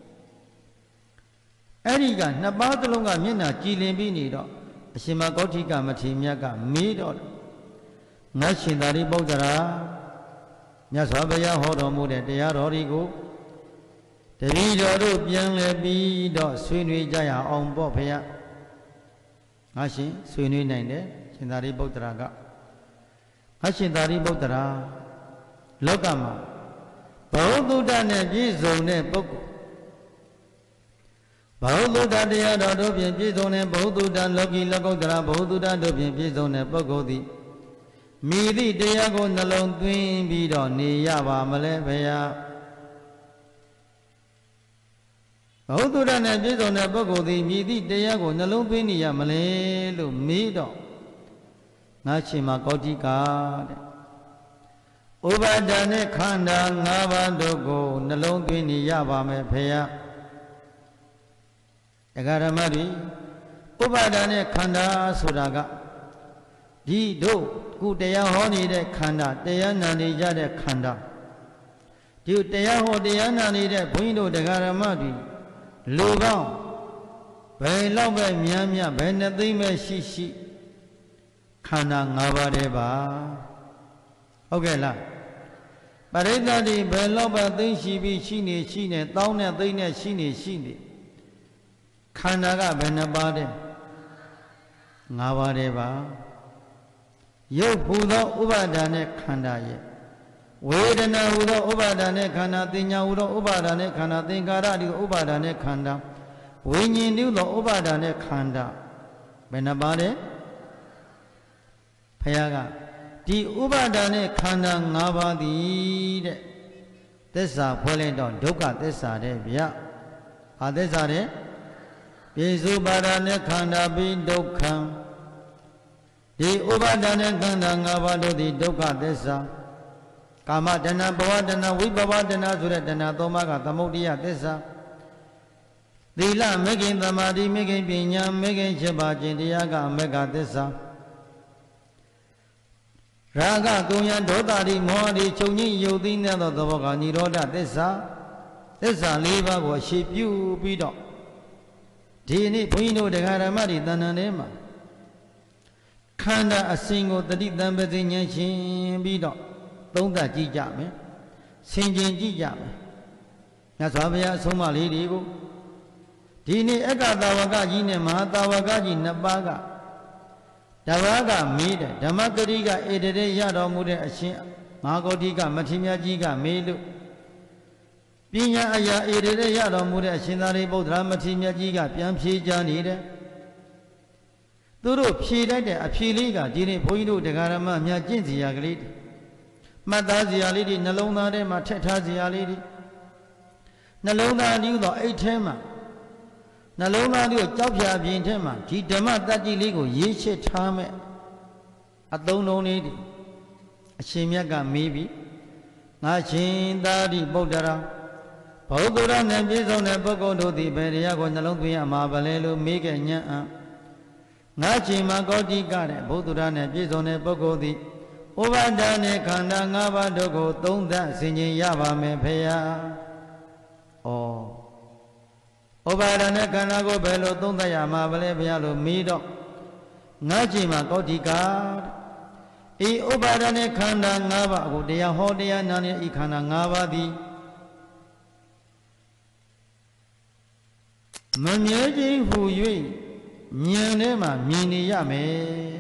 အဲ့ဒီကနှစ်ပါးသလုံးကမျက်နှာကြည်လင်ပြီးနေတော့အရှင်မကောဋ္ဌိကမထေရမြတ်ကမေးတော့ငါရှင်သာရိပုတ္တရာမြတ်စွာဘုရားဟောတော်မူတဲ့တရားတော်တွေကိုတပည့်တော်တို့ပြန်လည်ပြီးတော့ဆွေးနွေးကြရအောင်ပေါ့ဖေရငါရှင်ဆွေးနွေးနိုင်တယ်ရှင်သာရိပုတ္တရာကငါရှင်သာရိပုတ္တရာလောကမှာဘဝတုဒ္ဒနဲ့ပြည့်စုံတဲ့ပုဂ္ဂိုလ်ဘဝတုဒ္ဒတရားတော်တို့ဖြင့်ပြည့်စုံတဲ့ဘဝတုဒ္ဒလောကီလောကုတ္တရာဘဝတုဒ္ဒတို့ဖြင့်ပြည့်စုံတဲ့ပုဂ္ဂိုလ်သည်မိသည့်တရားကိုနှလုံးသွင်းပြီးတော့နေရပါမလဲဖေရဘဝတုဒ္ဒနဲ့ပြည့်စုံတဲ့ပုဂ္ဂိုလ်သည်မိသည့်တရားကိုနှလုံးသွင်းနေရမလဲလို့မေးတော့ငါရှင်မကောဋ္ဌိကတဲ့ဥပါဒာနဲ့ခန္ဓာ၅ပါးတို့ကိုနှလုံးသွင်းနေရပါမယ်ဖေယတရားဓမ္မတွေဥပါဒာနဲ့ခန္ဓာဆိုတာကဒီတို့ခုတရားဟောနေတဲ့ခန္ဓာတရားနာနေကြတဲ့ခန္ဓာဒီတရားဟောတရားနာနေတဲ့ဘုန်းကြီးတို့တရားဓမ္မတွေလူကောင်းဘယ်လောက်ပဲများများဘယ်နှသိမ့်ပဲရှိရှိခန္ဓာ၅ပါးတည်းပါဟုတ်ကဲ့လားပရိသတ်ဒီဘယ်လောက်ပဲသိရှိပြီးရှိနေရှိနေတောင်းနဲ့သိမ့်နဲ့ရှိနေရှိနေခန္ဓာကဘယ်နှပါးတည်း၅ပါးတည်းပါရုပ်ဟူသောဥပါဒာနဲ့ခန္ဓာရဲ့ဝေဒနာဟူသောဥပါဒာနဲ့ခန္ဓာသင်ညာဟူသောဥပါဒာနဲ့ခန္ဓာသင်္ကာရဒီဥပါဒာနဲ့ခန္ဓာဝိညာဉ်ဟူသောဥပါဒာနဲ့ခန္ဓာဘယ်နှပါးတည်းဖယားကဒီဥပါဒာနဲ့ခန္ဓာ၅ပါးသည်တဲ့သစ္စာဖွဲ့လိုက်တော့ဒုက္ခသစ္စာတဲ့ဗျာဟာသစ္စာတဲ့ပိစုပါဒာနဲ့ခန္ဓာပြီးဒုက္ခံဒီဥပါဒာနဲ့ခန္ဓာ၅ပါးတို့သည်ဒုက္ခသစ္စာကာမတဏ္ဍဘဝတဏ္ဍဝိဘဝတဏ္ဍဆိုတဲ့တဏ္ဍသုံးပါးကသမုဒိယသစ္စာသီလမေခင်သမာဓိမေခင်ပညာမေခင်七ပါးခြင်းတရားကမေဃသစ္စာရာဂကုံယဒေါသတိမောဟတိချုပ်ငြိယုတ်သိနေသောသဘောကនិရောဓသစ္စာသစ္စာ၄ပါးကိုရှေ့ပြုပြီးတော့ဒီနေ့ဘုန်းကြီးတို့တရားဓမ္မတွေတဏ္ဍန်ထဲမှာခန္ဓာအစဉ်ကိုတတိတံပတိဉာဏ်ရှင်ပြီးတော့သုံးသပ်ကြည့်ကြမယ်ဆင်ခြင်ကြည့်ကြမယ်မြတ်စွာဘုရားအဆုံးအမလေးတွေကိုဒီနေ့အက္ခတာဝကကြီးနဲ့မဟာတာဝကကြီးနှစ်ပါးကတဘာကမေးတယ်ဓမ္မဂရိကဧတရေရတော်မူတဲ့အရှင်မဟာဂေါတိကမထေရမြတ်ကြီးကမေးလို့ပညာအရာဧတရေရတော်မူတဲ့အရှင်သာရိပုတ္တရာမထေရမြတ်ကြီးကပြန်ဖြေကြနေတယ်သူတို့ဖြေလိုက်တဲ့အဖြေလေးကဒီနေ့ဘုန်းကြီးတို့တရားဓမ္မများကျင့်စီရကလေးမှတ်သားစီရလေးတွေနှလုံးသားထဲမှာထည့်ထားစီရလေးတွေနှလုံးသားကြီးတော့အိတ်ထဲမှာနှလုံးသားကြီးကိုကြောက်ဖြာပြင်ထဲမှာဒီဓမ္မတတ္တိလေးကိုရေးချစ်ထားမဲ့အသုံးလုံးလေးတွေအရှင်မြတ်ကမေးပြီးငါရှင်သာရိပုတ္တရာဘုဒ္ဓရနဲ့ပြည့်စုံတဲ့ပုဂ္ဂိုလ်တို့သည်ဘယ်တရားကိုနှလုံးသွင်းရမှာဗလဲလို့မေးခဲ့ညံ့အံ့ငါရှင်မဂေါတိကတဲ့ဘုဒ္ဓရနဲ့ပြည့်စုံတဲ့ပုဂ္ဂိုလ်သည်ဥပါဒณะခန္ဓာ၅ပါးတို့ကိုသုံးသပ်ဆင်ခြင်ရပါမယ်ဖေယ။ဩဥပါဒณะခန္ဓာကိုဘယ်လိုသုံးသပ်ရမှာဗလဲဘုရားလို့မေးတော့ငါရှင်မဂေါတိကဤဥပါဒณะခန္ဓာ၅ပါးကိုတရားဟောတရားနာနေဤခန္ဓာ၅ပါးသည်မမြဲခြင်းဟူ၍ဉာဏ်ထဲမှာမြင်နေရမယ်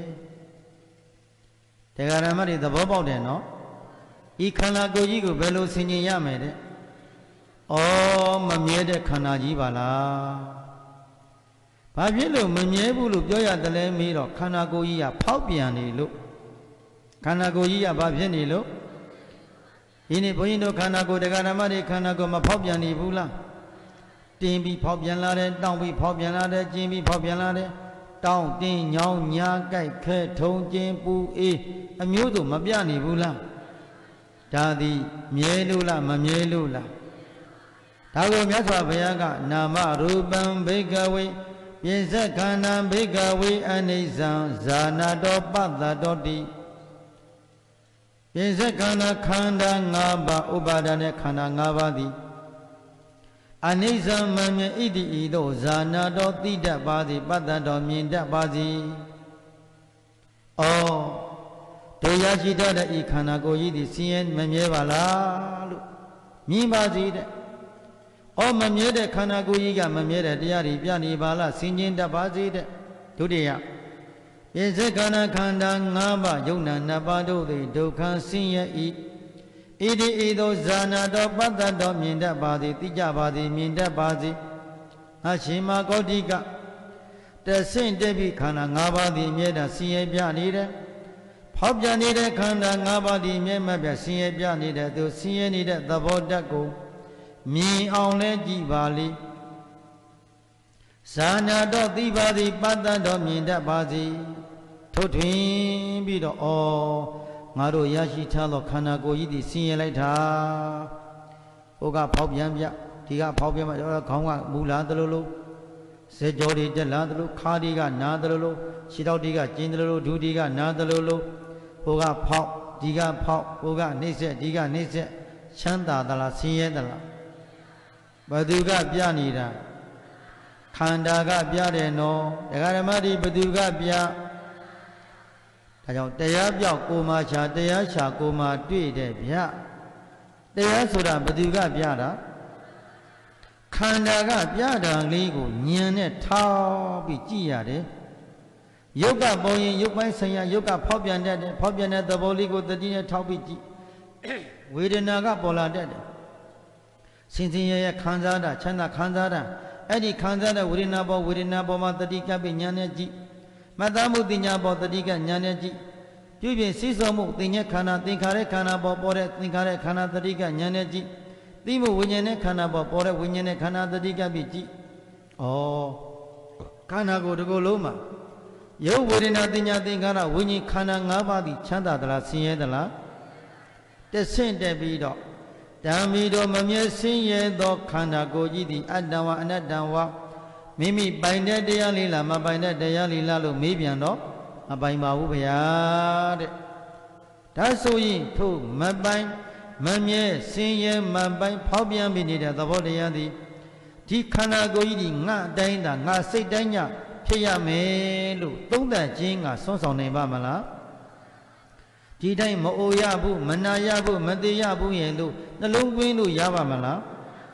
တရားဓမ္မတွေသဘောပေါက်တယ်နော်ဤခန္ဓာကိုယ်ကြီးကိုဘယ်လိုဆင်ခြင်ရမယ်တဲ့ဩမမြဲတဲ့ခန္ဓာကြီးပါလားဘာဖြစ်လို့မမြဲဘူးလို့ပြောရတယ်လဲမေးတော့ခန္ဓာကိုယ်ကြီးကဖောက်ပြန်နေလို့ခန္ဓာကိုယ်ကြီးကဘာဖြစ်နေလို့ဒီနေ့ဘုန်းကြီးတို့ခန္ဓာကိုယ်တရားဓမ္မတွေခန္ဓာကိုယ်မဖောက်ပြန်နေဘူးလားတင်းပြီးဖောက်ပြန်လာတယ်တောင်းပြီးဖောက်ပြန်လာတယ်ကျင်းပြီးဖောက်ပြန်လာတယ်တောင်းတင်းညောင်းညာကြိုက်ခဲထုံကျင်းပူအေးအမျိုးစုံမပြနေဘူးလားဒါသည်မြဲလို့လားမမြဲလို့လားဒါကိုမြတ်စွာဘုရားကနာမရူပံဘိကဝေပြစ္ဆခန္ဓာဘိကဝေအနိစ္စံဇာနာတောပတ္တတောတိပြစ္ဆခန္ဓာခန္ဓာ၅ပါးဥပါဒณะခန္ဓာ၅ပါးသည်အနိစ္စမမြင်ဣတိဤသို့ဇာနာတော်သိတတ်ပါသည်ပတ္တတော်မြင်တတ်ပါစေ။ဩတို့ရရှိတတ်တဲ့ဤခန္ဓာကိုယ်ကြီးသည်ဆင်းရဲမမြဲပါလားလို့မြင်ပါစေတဲ့။ဩမမြဲတဲ့ခန္ဓာကိုယ်ကြီးကမမြဲတဲ့တရားတွေပြနေပါလားဆင်ခြင်တတ်ပါစေတဲ့။ဒုတိယပိစ္ဆေခန္ဓာခန္ဓာ၅ပါးယုံနာနှစ်ပါးတို့သည်ဒုက္ခဆင်းရဲ၏ဣတိဤသို့ဇာနာတော်ပတ္တတော်မြင်တတ်ပါသည်သိကြပါသည်မြင်တတ်ပါသည်အရှင်မဂေါတိကတဆင့်တက်ပြီးခန္ဓာ၅ပါးသည်မြဲတာဆင်းရဲပြနေတယ်ဖောက်ပြန်နေတဲ့ခန္ဓာ၅ပါးသည်မြဲမပြဆင်းရဲပြနေတဲ့သူဆင်းရဲနေတဲ့သဘောတတ်ကိုမြင်အောင်လဲကြည့်ပါလိဇာနာတော်သိပါသည်ပတ္တတော်မြင်တတ်ပါသည်ထို့တွင်ပြီးတော့ဩငါတို့ရရှိထားသောခန္ဓာကိုယ်ကြီးသည်ဆင်းရဲလိုက်တာဟိုကဖောက်ပြန်ပြဒီကဖောက်ပြန်မှခေါင်းကမူလာသလိုလိုဇေကြောတွေတက်လာသလိုခါးတွေကနာသလိုလိုခြေထောက်တွေကကျင်းသလိုလိုဒူတွေကနာသလိုလိုဟိုကဖောက်ဒီကဖောက်ဟိုကနှိမ့်ဆက်ဒီကနှိမ့်ဆက်ချမ်းသာသလားဆင်းရဲသလားဘသူကပြနေတာခန္ဓာကပြတယ်နော်တရားဓမ္မတွေဘသူကပြဒါကြောင့်တရားပြောက်ကိုမှချာတရားချာကိုမှတွေ့တယ်ဗျတရားဆိုတာဘသူကပြတာခန္ဓာကပြတာလေးကိုဉာဏ်နဲ့ထောက်ပြီးကြည့်ရတယ်ယုတ်ကပေါ်ရင်ယုတ်ပိုင်းဆိုင်ရာယုတ်ကဖောက်ပြန်တတ်တယ်ဖောက်ပြန်တဲ့သဘောလေးကိုတတိနဲ့ထောက်ပြီးကြည့်ဝေဒနာကပေါ်လာတတ်တယ်စင်စင်ရရခံစားတာချမ်းသာခံစားတာအဲ့ဒီခံစားတဲ့ဝေဒနာပေါ်ဝေဒနာပေါ်မှာတတိကပ်ပြီးဉာဏ်နဲ့ကြည့်မတ္တမှုတင်ညာပေါ်တတိကဉာဏ်နဲ့ကြည့်ပြုပြင်စည်းစုံမှုတင်ညာခန္ဓာသင်္ခါရခန္ဓာပေါ်ပေါ်တဲ့သင်္ခါရခန္ဓာတတိကဉာဏ်နဲ့ကြည့်သိမှုဝိညာဉ်နဲ့ခန္ဓာပေါ်ပေါ်တဲ့ဝိညာဉ်နဲ့ခန္ဓာတတိကပြီးကြည့်ဩခန္ဓာကိုယ်တစ်ခုလုံးမှာရုပ်ဝေဒနာတင်ညာသင်္ခါရဝိညာဉ်ခန္ဓာ၅ပါးသည်ချမ်းသာသလားဆင်းရဲသလားတဆင့်တက်ပြီးတော့ဓမ္မီတော်မမြဲဆင်းရဲသောခန္ဓာကိုယ်ကြီးသည်အတ္တဝအနတ္တဝမိမိပိုင်တဲ့တရားလေးလားမပိုင်တဲ့တရားလေးလားလို့မေးပြန်တော့မပိုင်ပါဘူးဗျာတဲ့ဒါဆိုရင်ထို့မပိုင်မမြဲဆင်းရဲမပိုင်ဖောက်ပြန်ပြီးနေတဲ့သဘောတရားသည်ဒီခန္ဓာကိုယ်ကြီးဒီငါအတိုင်းသာငါစိတ်တိုင်းညဖြစ်ရမယ်လို့သုံးသပ်ခြင်းကဆွမ်းဆောင်နိုင်ပါမလားဒီတိုင်းမအိုရဘူးမနာရဘူးမသေးရဘူးရဲ့လို့နှလုံးသွင်းလို့ရပါမလား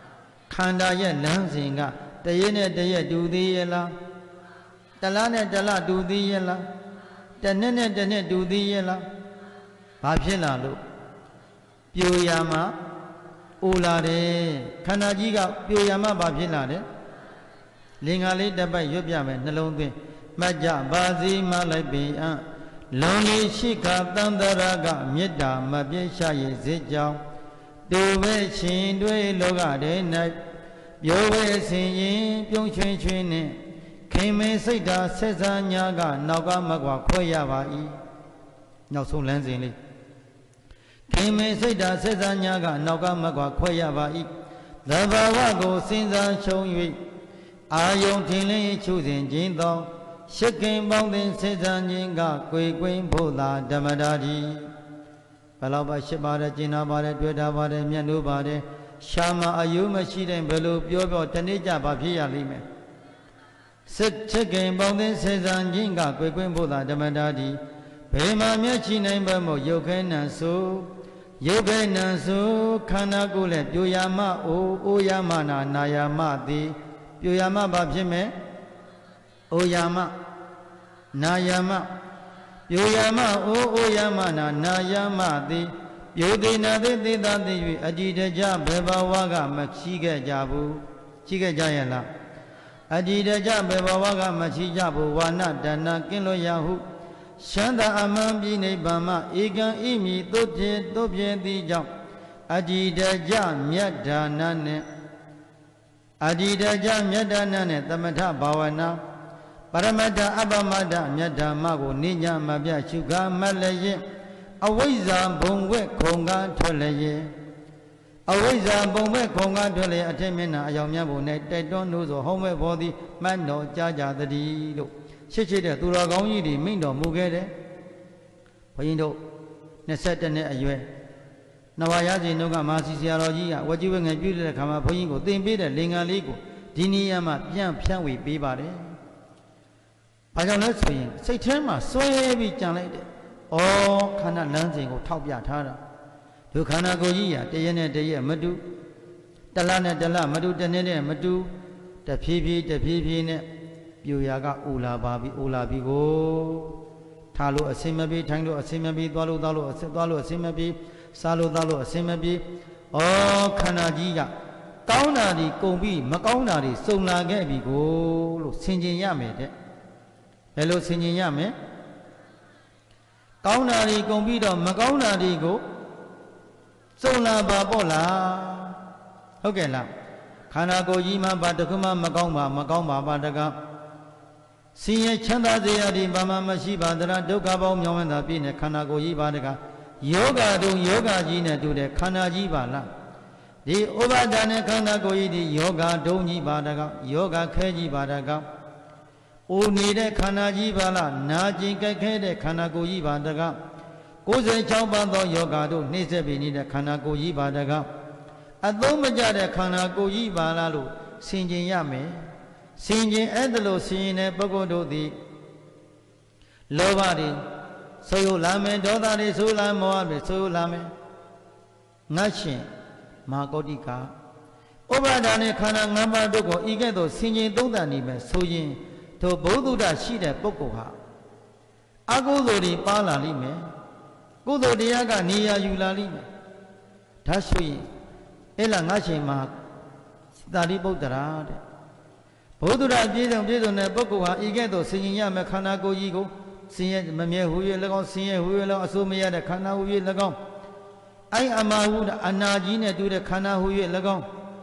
ခန္ဓာရဲ့လမ်းစဉ်ကတရက်နဲ့တရက်တူသေးရဲ့လားတလားနဲ့တလားတူသေးရဲ့လားတနှစ်နဲ့တနှစ်တူသေးရဲ့လားဘာဖြစ်လာလို့ပြိုရမှာအိုလာတယ်ခန္ဓာကြီးကပြိုရမှာဘာဖြစ်လာတယ်လင်္ကာလေးတစ်ပိုက်ရွတ်ပြမယ်နှလုံးသွင်းမှတ်ကြပါစီမလိုက်ပေအံ့လုံးလေးရှိခသန္တရာကမေတ္တာမပြည့်ရှာရဲ့စေကြောင်းတူပဲရှင်တွေလောကထဲ၌ပြောဝဲဆင်ရင်ပြုံးချွင်းချွင်းနဲ့ခင်မင်းစိတ်ဓာဆက်ဆံညာကနောက်ကမကွာခွဲရပါ၏နောက်ဆုံးလမ်းစဉ်လေးခင်မင်းစိတ်ဓာဆက်ဆံညာကနောက်ကမကွာခွဲရပါ၏သဘာဝကိုစဉ်းစားရှုံး၍အာယုံထင်လင်းချုပ်စဉ်ခြင်းသောရှစ်ခင်ပေါင်းတင်ဆက်ဆံခြင်းကကိုယ်ကွင်းဖို့သာဓမ္မတာဒီဘယ်လောက်ပါရှစ်ပါတယ်ကျင်နာပါတယ်တွေ့တာပါတယ်မျက်နှာပါတယ်ရှာမအယုမရှိတဲ့ဘယ်လိုပြောပြောတနေ့ကြပါဖြစ်ရလိမ့်မယ်စစ်ချစ်ခင်ပေါင်းတင်ဆက်ဆံခြင်းကကိုယ်ကွင်းဖို့သာဓမ္မတာဒီဘယ်မှာမျက်ချီနိုင်ဘမို့ရုပ်ခဲနံဆိုရုပ်ခဲနံဆိုခန္ဓာကိုယ်လည်းပြိုရမအိုအိုရမနာနာယမသည်ပြိုရမဘာဖြစ်မယ်အိုရမနာယမပြိုရမအိုအိုရမနာနာယမသည်ပြိုတိနာသိသေသာသိ၍အတ္တိတကြဘယ်ဘဝကမရှိခဲ့ကြဘူးရှိခဲ့ကြရဲ့လားအတ္တိတကြဘယ်ဘဝကမရှိကြဘူးဝါနဒနာကင်းလို့ရဟုရှမ်းသာအမှန်ပြည်နိဗ္ဗာန်မှဧကံဣမိသုတ်ပြေသုတ်ပြေသည်ကြောင့်အတ္တိတကြမြတ်ဒါနနဲ့အတ္တိတကြမြတ်ဒါနနဲ့သမထဘာဝနာပရမတ္ထအပမတ္ထမြတ်ဓမ္မကိုနိညာမပြရှုခါမလည်းရင်အဝိဇ္ဇာဘုံဝဲခုံကားထွက်လည်းရင်အဝိဇ္ဇာဘုံဝဲခုံကားထွက်လည်းအထက်မျက်နှာအယောင်မြတ်ဘုံနဲ့တိုက်တွန်းလို့ဆိုဟောင်းမဲ့ဘောသည်မှတ်တော်ကြားကြသတည်းလို့ရှစ်ချစ်တဲ့သူတော်ကောင်းကြီးတွေမိန့်တော်မူခဲ့တယ်ဘုန်းကြီးတို့နှစ်ဆက်တနှစ်အရွယ်နဝရစီတို့ကမာစီဆရာတော်ကြီးကဝကြီးဝဲငယ်ပြုတဲ့ခါမှာဘုန်းကြီးကိုသင်ပေးတဲ့လင်္ကာလေးကိုဒီနေရာမှာပြန်ဖြန့်ဝေပေးပါတယ်ဘာကြောင့်လဲဆိုရင်စိတ်ထဲမှာစွဲပြီးကြံလိုက်တယ်။ဩခန္ဓာလမ်းစဉ်ကိုထောက်ပြထားတာ။ဒုခန္ဓာကိုယ်ကြီးရာတရက်နဲ့တရက်မတူတလနဲ့တလမတူတနေ့နဲ့မတူတဖြည်းဖြည်းတဖြည်းဖြည်းနဲ့ပြိုရာကအိုလာပါပြီအိုလာပြီကိုထားလို့အစင်မပြေထိုင်လို့အစင်မပြေသွားလို့သွားလို့အစင်သွားလို့အစင်မပြေစားလို့သွားလို့အစင်မပြေဩခန္ဓာကြီးကကောင်းတာဒီကုန်ပြီးမကောင်းတာတွေစုံလာခဲ့ပြီကိုလို့ဆင်ခြင်ရမယ်တဲ့ဘယ်လိုဆင်ခြင်ရမလဲကောင်းတာတွေကုန်ပြီးတော့မကောင်းတာတွေကိုစုံလာပါပေါ့လားဟုတ်ကဲ့လားခန္ဓာကိုယ်ကြီးမှာဘာတစ်ခုမှမကောင်းပါမကောင်းပါပါတကားဆင်းရဲချမ်းသာစေရသည်ဘာမှမရှိပါသလားဒုက္ခပေါင်းမြောင်းဝန်းသာပြည့်နေခန္ဓာကိုယ်ကြီးပါတကားယောဂတုံယောဂကြီးနဲ့တူတဲ့ခန္ဓာကြီးပါလားဒီဥပါဒနဲ့ခန္ဓာကိုယ်ကြီးဒီယောဂတုံကြီးပါတကားယောဂခဲကြီးပါတကားအိုနေတဲ့ခန္ဓာကြီးပါလားနာကျင်ကြိုက်ခဲတဲ့ခန္ဓာကိုယ်ကြီးပါတကားကိုယ်စိတ်၆ပါးသောယောဂတို့နှိမ့်ဆက်ပြီးနေတဲ့ခန္ဓာကိုယ်ကြီးပါတကားအသုံးမကျတဲ့ခန္ဓာကိုယ်ကြီးပါလားလို့ဆင်ခြင်ရမယ်ဆင်ခြင်အဲ့ဒါလို့ဆင်ခြင်တဲ့ပုဂ္ဂိုလ်တို့သည်လောဘတွေဆိုးရလာမယ်ဒေါသတွေဆိုးလာမောဟတွေဆိုးလာမယ်ငါရှင်မဟာကောတိကဥပါဒာနဲ့ခန္ဓာ၅ပါးတို့ကိုဤကဲ့သို့ဆင်ခြင်သုံးသပ်နေမယ်ဆိုရင်ထိုဘုဒ္ဓတာရှိတဲ့ပုဂ္ဂိုလ်ဟာအကုသိုလ်တွေပါလာလိမ့်မယ်ကုသိုလ်တရားကနေရာယူလာလိမ့်မယ်ဒါဆိုရင်အဲ့လားငါရှင်မှာသာရိပုတ္တရာတဲ့ဘုဒ္ဓတာပြည့်စုံပြည့်စုံတဲ့ပုဂ္ဂိုလ်ဟာဤကဲ့သို့ဆင်ခြင်ရမယ်ခန္ဓာကိုယ်ကြီးကိုဆင်းရဲမမြဲဟူ၍၎င်းဆင်းရဲဟူ၍၎င်းအဆိုးမရတဲ့ခန္ဓာဟူ၍၎င်းအိုင်အမာဟုအနာကြီးနဲ့တူတဲ့ခန္ဓာဟူ၍၎င်း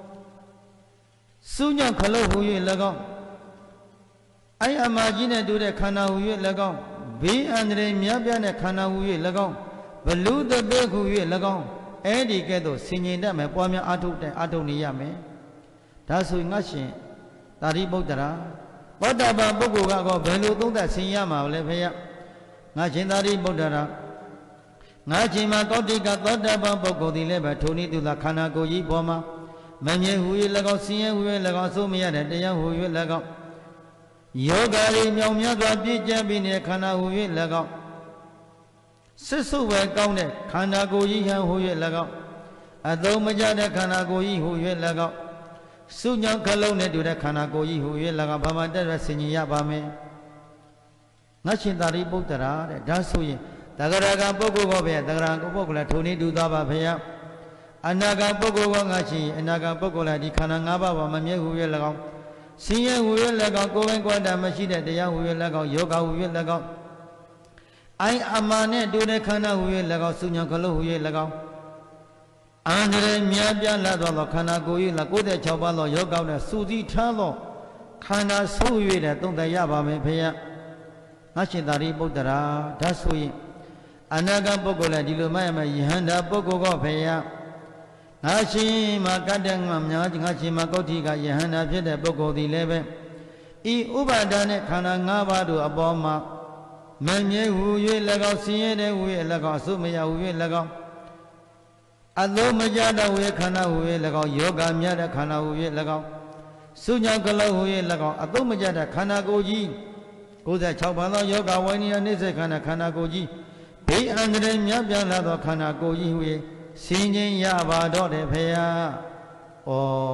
စုညံ့ခလုတ်ဟူ၍၎င်းအိုင်အမာကြီးနဲ့တူတဲ့ခန္ဓာဟူ၍၎င်းဘေးအန္တရာယ်များပြားတဲ့ခန္ဓာဟူ၍၎င်းဘလူတပိဟူ၍၎င်းအဲ့ဒီကဲ့သို့ဆင်ញင်တတ်မယ်ပွားများအထုတ်တဲ့အထုတ်နေရမယ်ဒါဆိုရင်ငါရှင်သာရိပုတ္တရာသောတာပန်ပုဂ္ဂိုလ်ကတော့ဘယ်လိုသုံးသပ်ဆင်ရမှာလဲဖေရငါရှင်သာရိပုတ္တရာငါရှင်မှာကောတိကသောတာပန်ပုဂ္ဂိုလ်ဒီလည်းပဲထိုနည်းသူသာခန္ဓာကိုယ်ကြီးပေါ်မှာမမြဲဟူ၍၎င်းဆင်းရဲဟူ၍၎င်းဆိုးမရတဲ့တရားဟူ၍၎င်းယောဂရီမြောင်မြတ်စွာပြည့်ကျက်ပြီးနေတဲ့ခန္ဓာဟူ၍၎င်းစစ်စုပဲကောင်းတဲ့ခန္ဓာကိုယ်ကြီးဟန်ဟူ၍၎င်းအသုံးမကျတဲ့ခန္ဓာကိုယ်ကြီးဟူ၍၎င်းစုညောင်းခလုံးနဲ့တူတဲ့ခန္ဓာကိုယ်ကြီးဟူ၍၎င်းဘာမှတက်ရဆင်ញင်ရပါမယ်ငါရှင်သာရိပုတ္တရာတဲ့ဒါဆိုရင်တဂရကပုဂ္ဂိုလ်ကိုပဲတဂရကပုဂ္ဂိုလ်လည်းထိုနည်းတူသွားပါဖေယအနာဂတ်ပုဂ္ဂိုလ်ကငါရှင်အနာဂတ်ပုဂ္ဂိုလ်လည်းဒီခန္ဓာ၅ပါးပါမမြဲဟူ၍၎င်းဆင်းရဲဟူ၍၎င်းကိုယ်ပိုင်ကိုယ်တာမရှိတဲ့တရားဟူ၍၎င်းယောဂဟူ၍၎င်းအိုင်အမာနဲ့တူတဲ့ခန္ဓာဟူ၍၎င်းစုညောင်းခလုံးဟူ၍၎င်းအန္တရာယ်များပြားလာသောခန္ဓာကိုယ်၏၉၆ပါးသောယောဂနဲ့စူးစီးထားသောခန္ဓာဆိုး၍တဲ့သုံးသပ်ရပါမယ်ဖေယငါရှင်သာရိပုတ္တရာဒါဆိုရင်အနာဂတ်ပုဂ္ဂိုလ်လည်းဒီလိုမှရမယ်ယဟန္တာပုဂ္ဂိုလ်ကဖေယငါရှင်မှာကတ္တငါများငါရှင်မှာကုဋ္ဌိကယဟန္တာဖြစ်တဲ့ပုဂ္ဂိုလ်ဒီလည်းပဲဤဥပါဒာနဲ့ခန္ဓာ၅ပါးတို့အပေါ်မှာမမြဲဟူ၍၎င်းဆင်းရဲတဲ့ဟူ၍၎င်းအဆုမရဟူ၍၎င်းအလုံးမကြတဲ့ဝေခန္ဓာဟူ၍၎င်းယောဂများတဲ့ခန္ဓာဟူ၍၎င်းစုညောင်းကလုံးဟူ၍၎င်းအသုံးမကြတဲ့ခန္ဓာကိုယ်ကြီး၉၆ပါးသောယောဂဝိနည်းနှိစ္စခန္ဓာခန္ဓာကိုယ်ကြီးဘေးအန္တရာယ်များပြားလာသောခန္ဓာကိုယ်ကြီးဟူ၍ဆင်းခြင်းရပါတော့တယ်ဖေယ။ဩ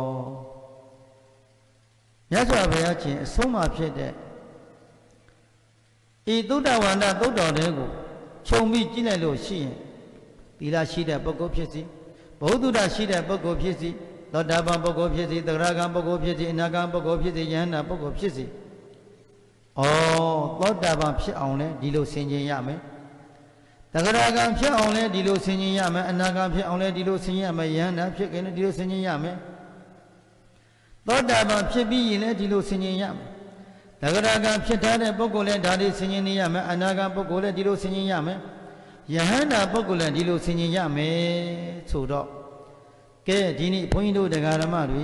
မြတ်စွာဘုရားရှင်အဆုံးအဖြစ်တဲ့ဤသုဒ္ဓဝန္တသုတ်တော်တွေကိုခြုံပြီးကြည့်လိုက်လို့ရှိရင်သီလရှိတဲ့ပုဂ္ဂိုလ်ဖြစ်စီဘုဒ္ဓတာရှိတဲ့ပုဂ္ဂိုလ်ဖြစ်စီသောတာပန်ပုဂ္ဂိုလ်ဖြစ်စီသဂရဂံပုဂ္ဂိုလ်ဖြစ်စီအနာဂံပုဂ္ဂိုလ်ဖြစ်စီယဟန္တာပုဂ္ဂိုလ်ဖြစ်စီဩသောတာပန်ဖြစ်အောင်လဲဒီလိုဆင်ခြင်ရမယ်သဂရဂံဖြစ်အောင်လဲဒီလိုဆင်ခြင်ရမယ်အနာဂံဖြစ်အောင်လဲဒီလိုဆင်ခြင်ရမယ်ယဟန္တာဖြစ်ခင်လဲဒီလိုဆင်ခြင်ရမယ်သောတာပန်ဖြစ်ပြီးရင်လဲဒီလိုဆင်ခြင်ရမယ်သဂရဂံဖြစ်ထားတဲ့ပုဂ္ဂိုလ်လဲဒါတွေဆင်ခြင်နေရမယ်အနာဂံပုဂ္ဂိုလ်လဲဒီလိုဆင်ခြင်ရမယ်ယဟန္တာပုဂ္ဂိုလ်လည်းဒီလိုဆင်ခြင်ရမယ်ဆိုတော့ကဲဒီနေ့ဘုန်းကြီးတို့တရားဓမ္မတွေ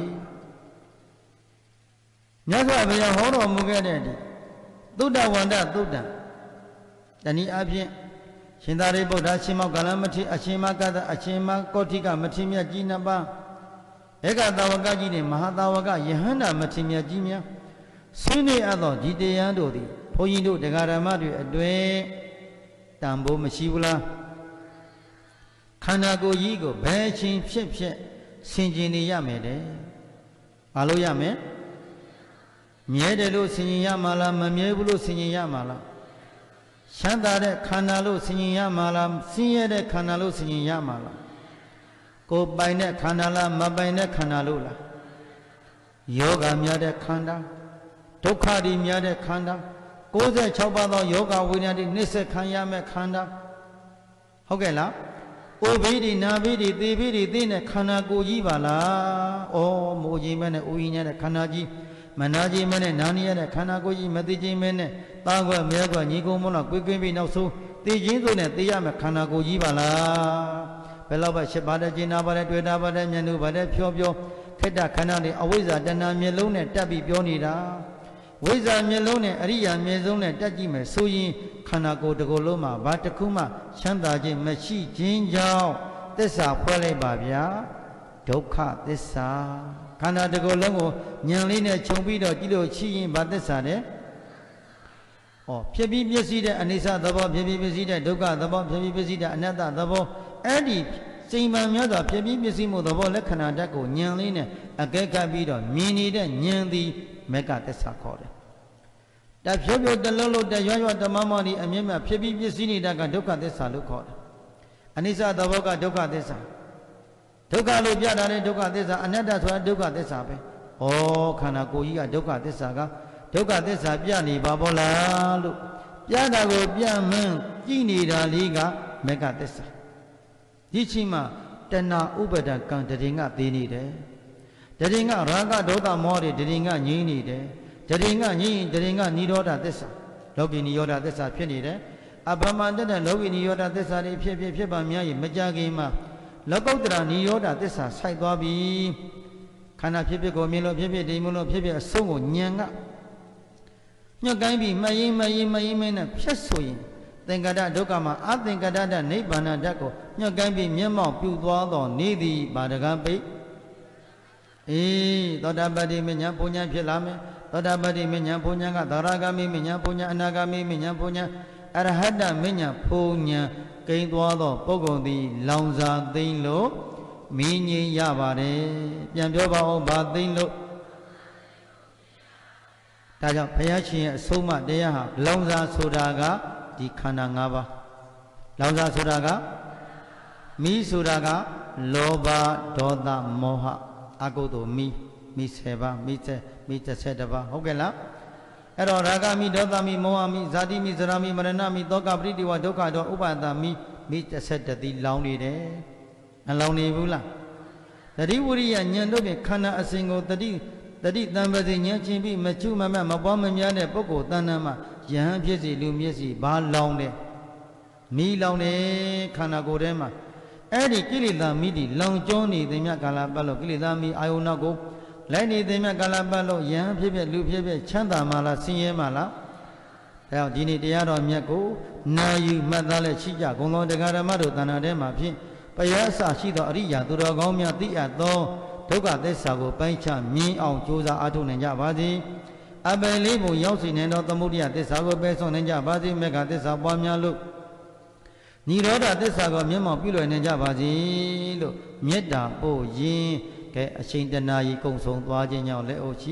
မြတ်စွာဘုရားဟောတော်မူခဲ့တဲ့ဒီသုဒ္ဓဝန္တသုတ်တံတနည်းအားဖြင့်ရှင်သာရိပုတ္တရာရှင်မောက္ကလမထေရအရှင်မကသအရှင်မကောဋ္ဌိကမထေရမြတ်ကြီးနှစ်ပါးဧကသာဝကကြီးနဲ့မဟာသာဝကယဟန္တာမထေရမြတ်ကြီးများဆွေးနွေးအပ်သောဒီတရားတို့သည်ဘုန်းကြီးတို့တရားဓမ္မတွေအတွင်တန်ဖိုးမရှိဘူးလားခန္ဓာကိုယ်ကြီးကိုဘယ်ချင်းဖြစ်ဖြစ်ဆင်ခြင်နေရမယ်တဲ့ဘာလို့ရမယ်မြဲတယ်လို့ဆင်ခြင်ရမှာလားမမြဲဘူးလို့ဆင်ခြင်ရမှာလားချမ်းသာတဲ့ခန္ဓာလို့ဆင်ခြင်ရမှာလားဆင်းရဲတဲ့ခန္ဓာလို့ဆင်ခြင်ရမှာလားကိုယ်ပိုင်တဲ့ခန္ဓာလားမပိုင်တဲ့ခန္ဓာလို့လားယောဂများတဲ့ခန္ဓာဒုက္ခတွေများတဲ့ခန္ဓာ၉၆ပါးသောယောဂဝိညာဉ်တွေနှိစ္စခံရမဲ့ခန္ဓာဟုတ်ကဲ့လားအိုဘေးတွေနာဘေးတွေသေဘေးတွေသိတဲ့ခန္ဓာကိုယ်ကြီးပါလားဩမိုးကြီးမဲ့နဲ့အိုကြီးညတဲ့ခန္ဓာကြီးမနာကြီးမဲ့နဲ့နာနီရတဲ့ခန္ဓာကိုယ်ကြီးမသိချင်းမဲ့နဲ့သားကွက်မဲကွက်ညီကုံမလို့ကွေးကွင်းပြီးနောက်ဆုံးသိချင်းဆိုနဲ့သိရမဲ့ခန္ဓာကိုယ်ကြီးပါလားဘယ်တော့မှရှစ်ပါးတဲ့ကျင်နာပါတဲ့တွေ့တာပါတဲ့မျက်နှာပါတဲ့ဖြောဖြောခိတ္တခန္ဓာတွေအဝိဇ္ဇာတဏှာမျက်လုံးနဲ့တက်ပြီးပြောနေတာဝိဇ္ဇာမျက်လုံးနဲ့အရိယာမျက်စုံနဲ့တက်ကြည့်မယ်ဆိုရင်ခန္ဓာကိုယ်တစ်ခုလုံးမှာဘာတစ်ခုမှချမ်းသာခြင်းမရှိခြင်းကြောင့်သစ္စာဖွဲ့လိုက်ပါဗျာဒုက္ခသစ္စာခန္ဓာတစ်ခုလုံးကိုဉာဏ်လေးနဲ့ခြုံပြီးတော့ကြည့်လို့ရှိရင်ဘာသစ္စာလဲဩဖြစ်ပြီးမျက်စိတဲ့အနိစ္စသဘောဖြစ်ပြီးမျက်စိတဲ့ဒုက္ခသဘောဖြစ်ပြီးမျက်စိတဲ့အနတ္တသဘောအဲ့ဒီစိမ်ပန်များစွာဖြစ်ပြီးမျက်စိမှုသဘောလက္ခဏာဓာတ်ကိုဉာဏ်လေးနဲ့အကဲခတ်ပြီးတော့မြင်နေတဲ့ဉာဏ်သည်မေကသစ္စာခေါ်တယ်။တဖြည်းဖြည်းတလုံးလုံးတရွရွတမမဒီအမြင့်မြတ်ဖြစ်ပြီးပြည့်စည်နေတာကဒုက္ခသစ္စာလို့ခေါ်တယ်။အနိစ္စသဘောကဒုက္ခသစ္စာဒုက္ခလို့ပြတာလေဒုက္ခသစ္စာအနတ္တဆိုတာဒုက္ခသစ္စာပဲ။ဩခန္ဓာကိုယ်ကြီးကဒုက္ခသစ္စာကဒုက္ခသစ္စာပြနေပါဘောလားလို့ပြတာကိုပြမှန်းကြည်နေတာလေးကမေကသစ္စာဒီချိန်မှာတဏှာဥပါဒကံတရင်ကသေးနေတယ်တရင်ကရာဂဒေါသမောဟတွေတရင်ကငြိမ့်နေတယ်တရင်ကငြိမ့်တရင်ကនិရောဓသစ္စာလောကီនិရောဓသစ္စာဖြစ်နေတယ်အပမန္တတဲ့လောကီនិရောဓသစ္စာတွေဖြစ်ဖြစ်ဖြစ်ပါများရင်မကြခင်မှာလောကုတ္တရာនិရောဓသစ္စာဆိုက်သွားပြီခန္ဓာဖြစ်ဖြစ်ကိုမြင်လို့ဖြစ်ဖြစ်ဒီမလို့ဖြစ်ဖြစ်အဆုံးကိုဉာဏ်ကညှက်ကိုင်းပြီးမယိမ့်မယိမ့်မယိမ့်မနဲ့ဖြတ်ဆိုရင်သင်္ကတဒုက္ခမှာအသင်္ကတတနိဗ္ဗာန်ဓာတ်ကိုညှက်ကိုင်းပြီးမျက်မှောက်ပြုသွားတော်နေသည်ဗာဒကံပိအေးသောတာပတိမဉ္ဇဉ်ဘုံဉ္ဇဉ်ဖြစ်လာမယ်သောတာပတိမဉ္ဇဉ်ဘုံဉ္ဇဉ်ကသရဂမိမဉ္ဇဉ်ဘုံဉ္ဇဉ်အနာဂမိမဉ္ဇဉ်ဘုံဉ္ဇဉ်အရဟတမဉ္ဇဉ်ဘုံဉ္ဇဉ်ကိန်းသွားသောပုဂ္ဂိုလ်သည်လောင်စာသိမ့်လို့မင်းကြီးရပါတယ်ပြန်ပြောပါဦးဘာသိလို့ဒါကြောင့်ဘုရားရှင်ရဲ့အဆုံးအမတရားဟာလောင်စာဆိုတာကဒီခန္ဓာ၅ပါးလောင်စာဆိုတာကမိဆိုတာကလောဘဒေါသမောဟအကုသိုလ်မိမိဆယ်ပါးမိသက်မိတစ်ဆက်တစ်ပါးဟုတ်ကဲ့လားအဲ့တော့ရာဂမိဒေါသမိမောဟမိဇာတိမိဇရာမိမရဏမိသောကပရိတိဝဒုက္ခဒေါဥပါဒမိမိတစ်ဆက်တည်းလောင်နေတယ်မလောင်နေဘူးလားတတိဝရိယဉာဏ်တို့ဖြင့်ခန္ဓာအစဉ်ကိုတတိတတိတံပစီဉာဏ်ချင်းပြီးမချုမမတ်မပွားမများတဲ့ပုဂ္ဂိုလ်တဏ္ဍမှာယဟန်ဖြစ်စီလူမျက်စီဘာလောင်တယ်မိလောင်တယ်ခန္ဓာကိုယ်ထဲမှာအဲ့ဒီကိလေသာမိတိလောင်ကျွမ်းနေတဲ့မြတ်ကာလပတ်လို့ကိလေသာမိအာယုနာကိုလိုက်နေတဲ့မြတ်ကာလပတ်လို့ယဟန်ဖြစ်ဖြစ်လူဖြစ်ဖြစ်ချမ်းသာမှလားဆင်းရဲမှလားဒါကြောင့်ဒီနေ့တရားတော်မြတ်ကိုနာယူမှတ်သားလက်ရှိကြဂုံတော်တရားဓမ္မတို့တဏ္ဍာထဲမှာဖြင့်ပယအစရှိသောအရိယာသူတော်ကောင်းများသိအပ်သောဒုက္ခသစ္စာကိုပိုင်းခြားမြင်အောင်ကြိုးစားအားထုတ်နိုင်ကြပါစေအပယ်လေးပုံရောက်စီနိုင်သောသမုဒိယသစ္စာကိုပယ်ဆုံးနိုင်ကြပါစေမေဃသစ္စာပွားများလို့နိရောဓသစ္စာကိုမျက်မှောက်ပြုလွယ်နိုင်ကြပါစေလို့မေတ္တာပို့ရင်းကဲအချိန်တနာကြီးကုံဆုံးသွားခြင်းကြောင့်လက်အိုရှိ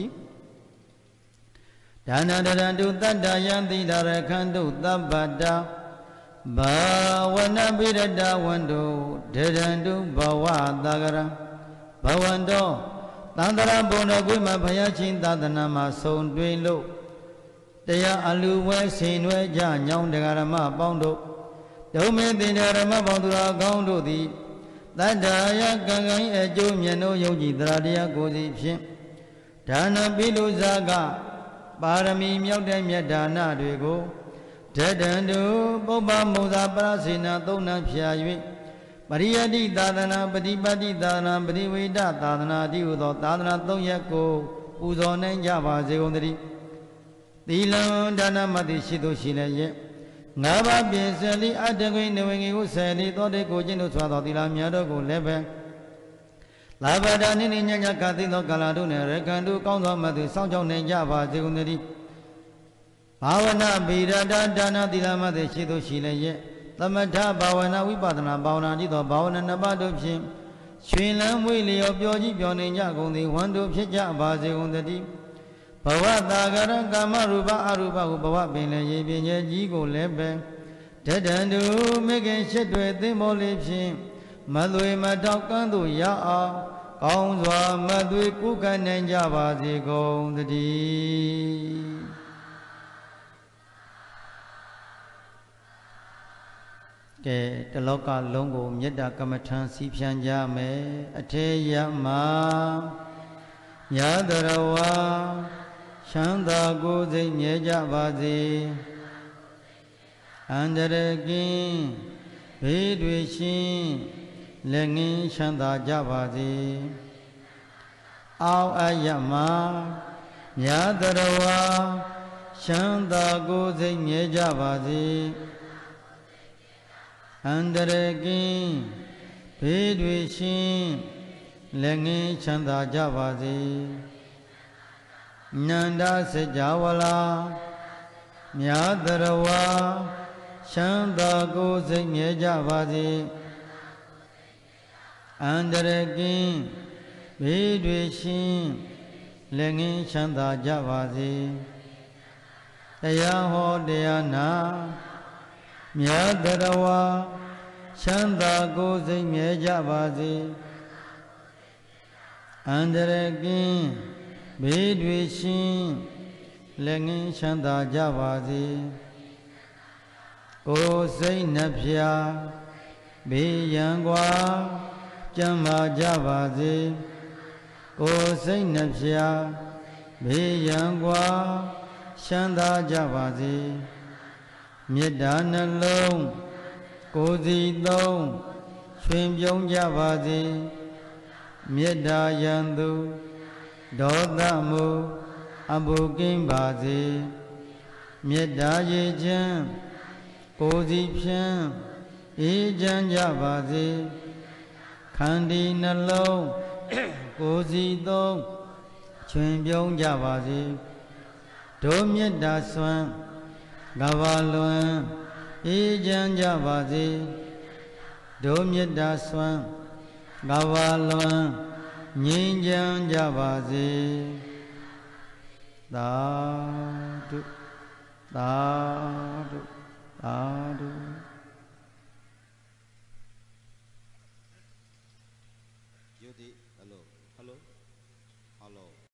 ဒါနတရံတုတတ္တယံတိဒရခန္တုသဗ္ဗတာဘာဝနာပိရတဝန္တုဒရံတုဘဝတာကရံဘဝန္တောသန္တရဘုံတော်ကိုမှဘုရားရှင်သာသနာမှာဆုံတွေ့လို့တရားအလူဝဲဆင်နွယ်ကြညောင်းတရားဓမ္မပေါင်းတို့ဒုမေတင်ဓမ္မပေါင်းသူတော်ကောင်းတို့သည်တတ္တယကံကံအကျိုးမြတ်တို့ယုံကြည်တရားတရားကိုစီဖြင့်ဒါနပိလုဇာကပါရမီမြောက်တဲ့မြတ်ဒါနတွေကိုဓတ္တံတုပုပ္ပမုဇာပရစေနာသုံးနှံဖြာ၍ပရိယတိသာသနာပฏิပတ်တိသာသနာပရိဝေဒသာသနာတိဟုသောသာသနာသုံးရပ်ကိုပူဇော်နိုင်ကြပါစေကုန်သတည်းသီလံဒါနမတိရှိသူရှိလည်းရဲ့ငါးပါးပြင်ဆင်လိအတ္တကွိနဝေငေကိုဆယ်လိသောတေကိုကျင့်တို့ဆွာသောသီလများတို့ကိုလည်းပဲလာဘဒာနိနိညညကသိသောကာလတို့နှင့်ရကံတို့ကောင်းသောမသိစောင့်ကြောင်းနိုင်ကြပါစေကုန်သတည်းဘာဝနာဗိရဒဒါနသီလမသိရှိသူရှိလည်းရဲ့သမထဘာဝနာဝိပဿနာဘာဝနာကြည့်သောဘာဝနာနှစ်ပါးတို့ဖြင့်ရွှင်လန်းမွေလျော်ပျော်ကြည်ပျော်နေကြကုန်သည်ဝန္တုဖြစ်ကြပါစေကုန်သတည်းဘဝတာကရကာမရူပအရူပဟုဘဝပင်လည်းရေပင်ကြီးကိုလည်းပဲဓတ္တံတုမေခင်ရှစ်တွေသင်္ဘောလေးဖြင့်မသွေမတောက်ကန်းသို့ရအောင်ကောင်းစွာမသွေကုကနိုင်ကြပါစေကုန်သတည်းကဲတလောကလုံးကိုမေတ္တာကမ္မထံစီဖြန်းကြမယ်အထေယမယသရဝါချမ်းသာကိုယ်စိတ်မြဲကြပါစေအန္တရကင်းဘေးတွေရှင်းလက်ငင်းချမ်းသာကြပါစေအောက်အယမယသရဝါချမ်းသာကိုယ်စိတ်မြဲကြပါစေအန္တရကင်းဘေးတွေရှင်းလက်ငင်းချမ်းသာကြပါစေနန္ဒစကြဝဠာမြာတရဝါချမ်းသာကိုယ်စိတ်မြဲကြပါစေအန္တရကင်းဘေးတွေရှင်းလက်ငင်းချမ်းသာကြပါစေတရားဟောတရားနာမြာတရဝါချမ်းသာကိုယ်စိတ်မြဲကြပါစေအန္တရကင်းဘေးတွေရှင်းလက်ငင်းချမ်းသာကြပါစေကိုယ်စိတ်နှဖျားဘေးရန်ကွာကျမ်းမာကြပါစေကိုယ်စိတ်နှဖျားဘေးရန်ကွာချမ်းသာကြပါစေမေတ္တာနှလုံးကိုယ်စီသုံးရွှင်ပြုံးကြပါစေမေတ္တာယံသူဒေါသမုအဘုကင်းပါစေမေတ္တာရေချမ်းကိုယ်စီဖြန်းအေးချမ်းကြပါစေခန္တီနှလုံးကိုယ်စီသုံးချွင်ပြုံးကြပါစေဒုမေတ္တာစွမ်းကဘာလွန်အေးချမ်းကြပါစေဒုမေတ္တာစွမ်းငါဘာလွန်ငြိမ်းချမ်းကြပါစေသာဓုသာဓုသာဓု